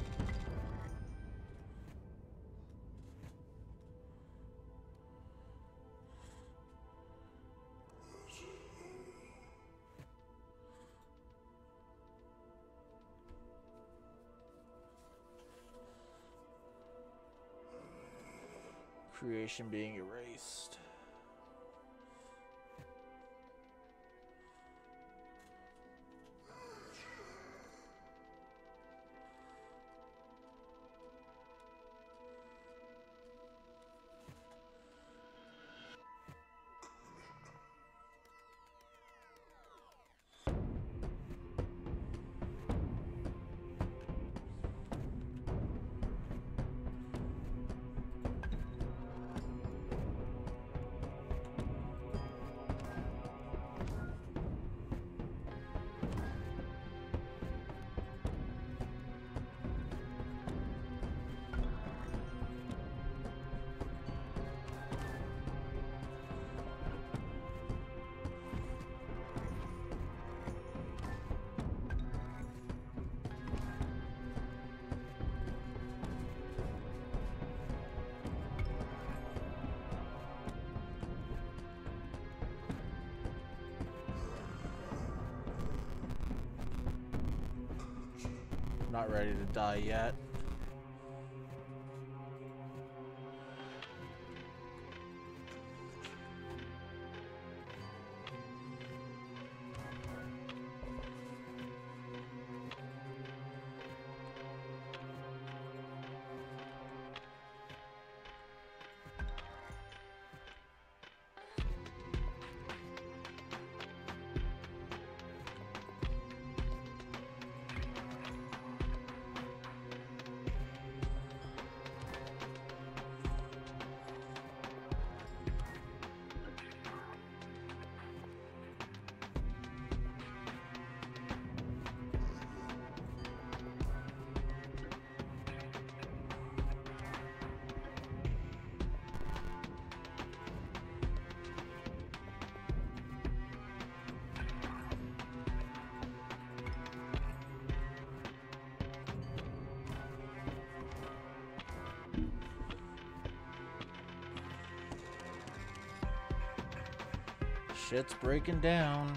Speaker 1: Creation being erased. Not ready to die yet. Shit's breaking down.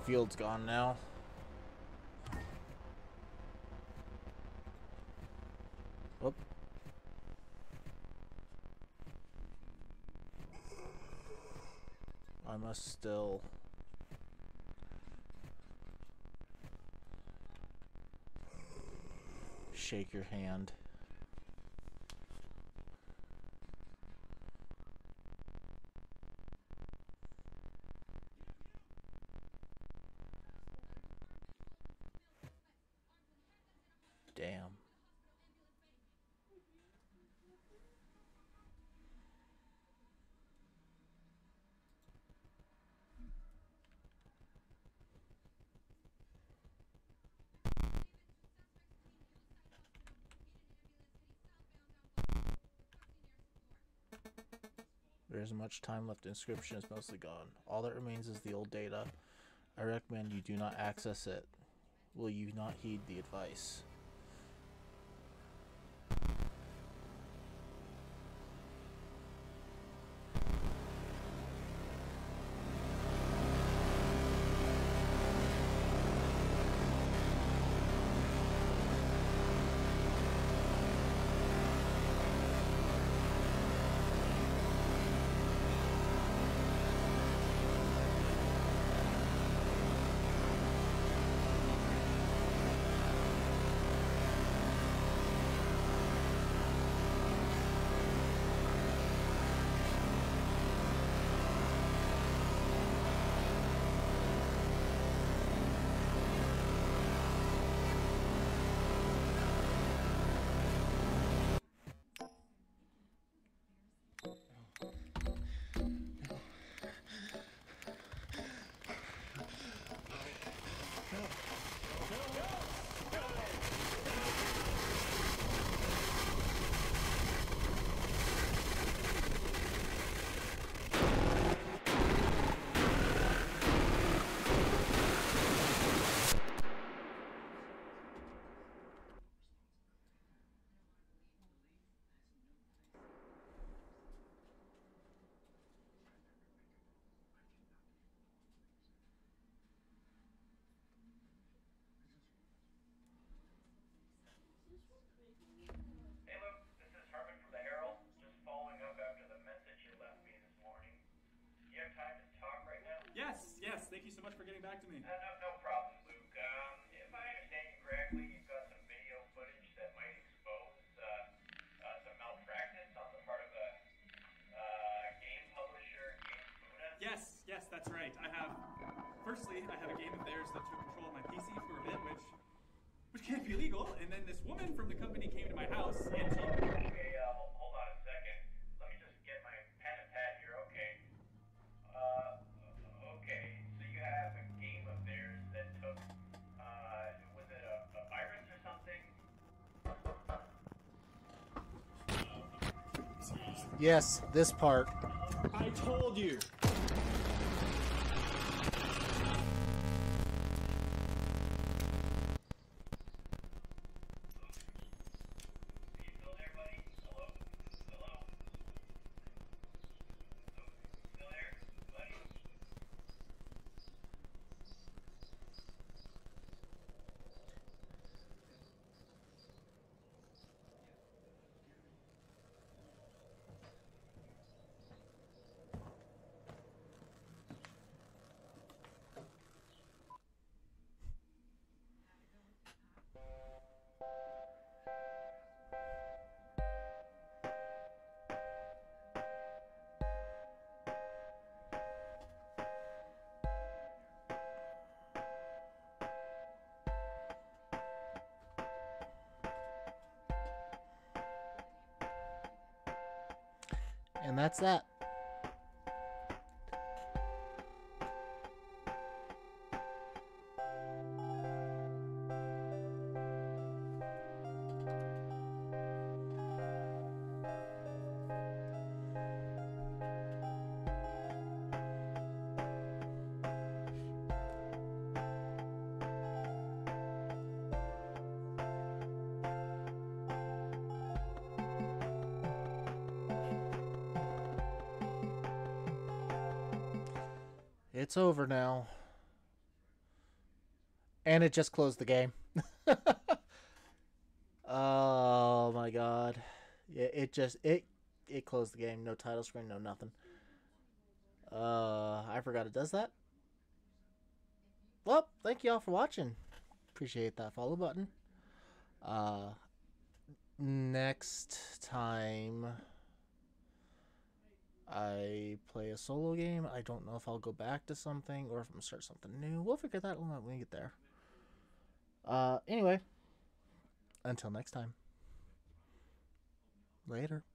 Speaker 1: field's gone now. Whoop. I must still... shake your hand. Damn. There isn't much time left. Inscription is mostly gone. All that remains is the old data. I recommend you do not access it. Will you not heed the advice?
Speaker 2: Yes, yes. Thank you so much for getting back to me.
Speaker 4: Uh, no, no problem, Luke. Um, if I understand you correctly, you've got some video footage that might expose uh, uh, some malpractice on the part of a uh, game publisher, Games Buddha.
Speaker 2: Yes, yes, that's right. I have. Firstly, I have a game of theirs that took control of my P C for a bit, which, which can't be legal. And then this woman from the company came to my house, and she.
Speaker 4: Okay, uh, hold, hold on a second. Let me just get my pen and pad here. Okay. Uh. Okay, so you have a game of theirs that took, uh, was it a, a virus or something?
Speaker 1: Yes, this part.
Speaker 2: I told you.
Speaker 1: And that's that. It's over now. And it just closed the game. Oh my god. Yeah, it just it it closed the game. No title screen, no nothing. Uh I forgot it does that. Well, thank you all for watching. Appreciate that follow button. Uh next time I play a solo game, I don't know if I'll go back to something or if I'm gonna start something new. We'll figure that out when we get there. Uh, anyway, until next time. Later.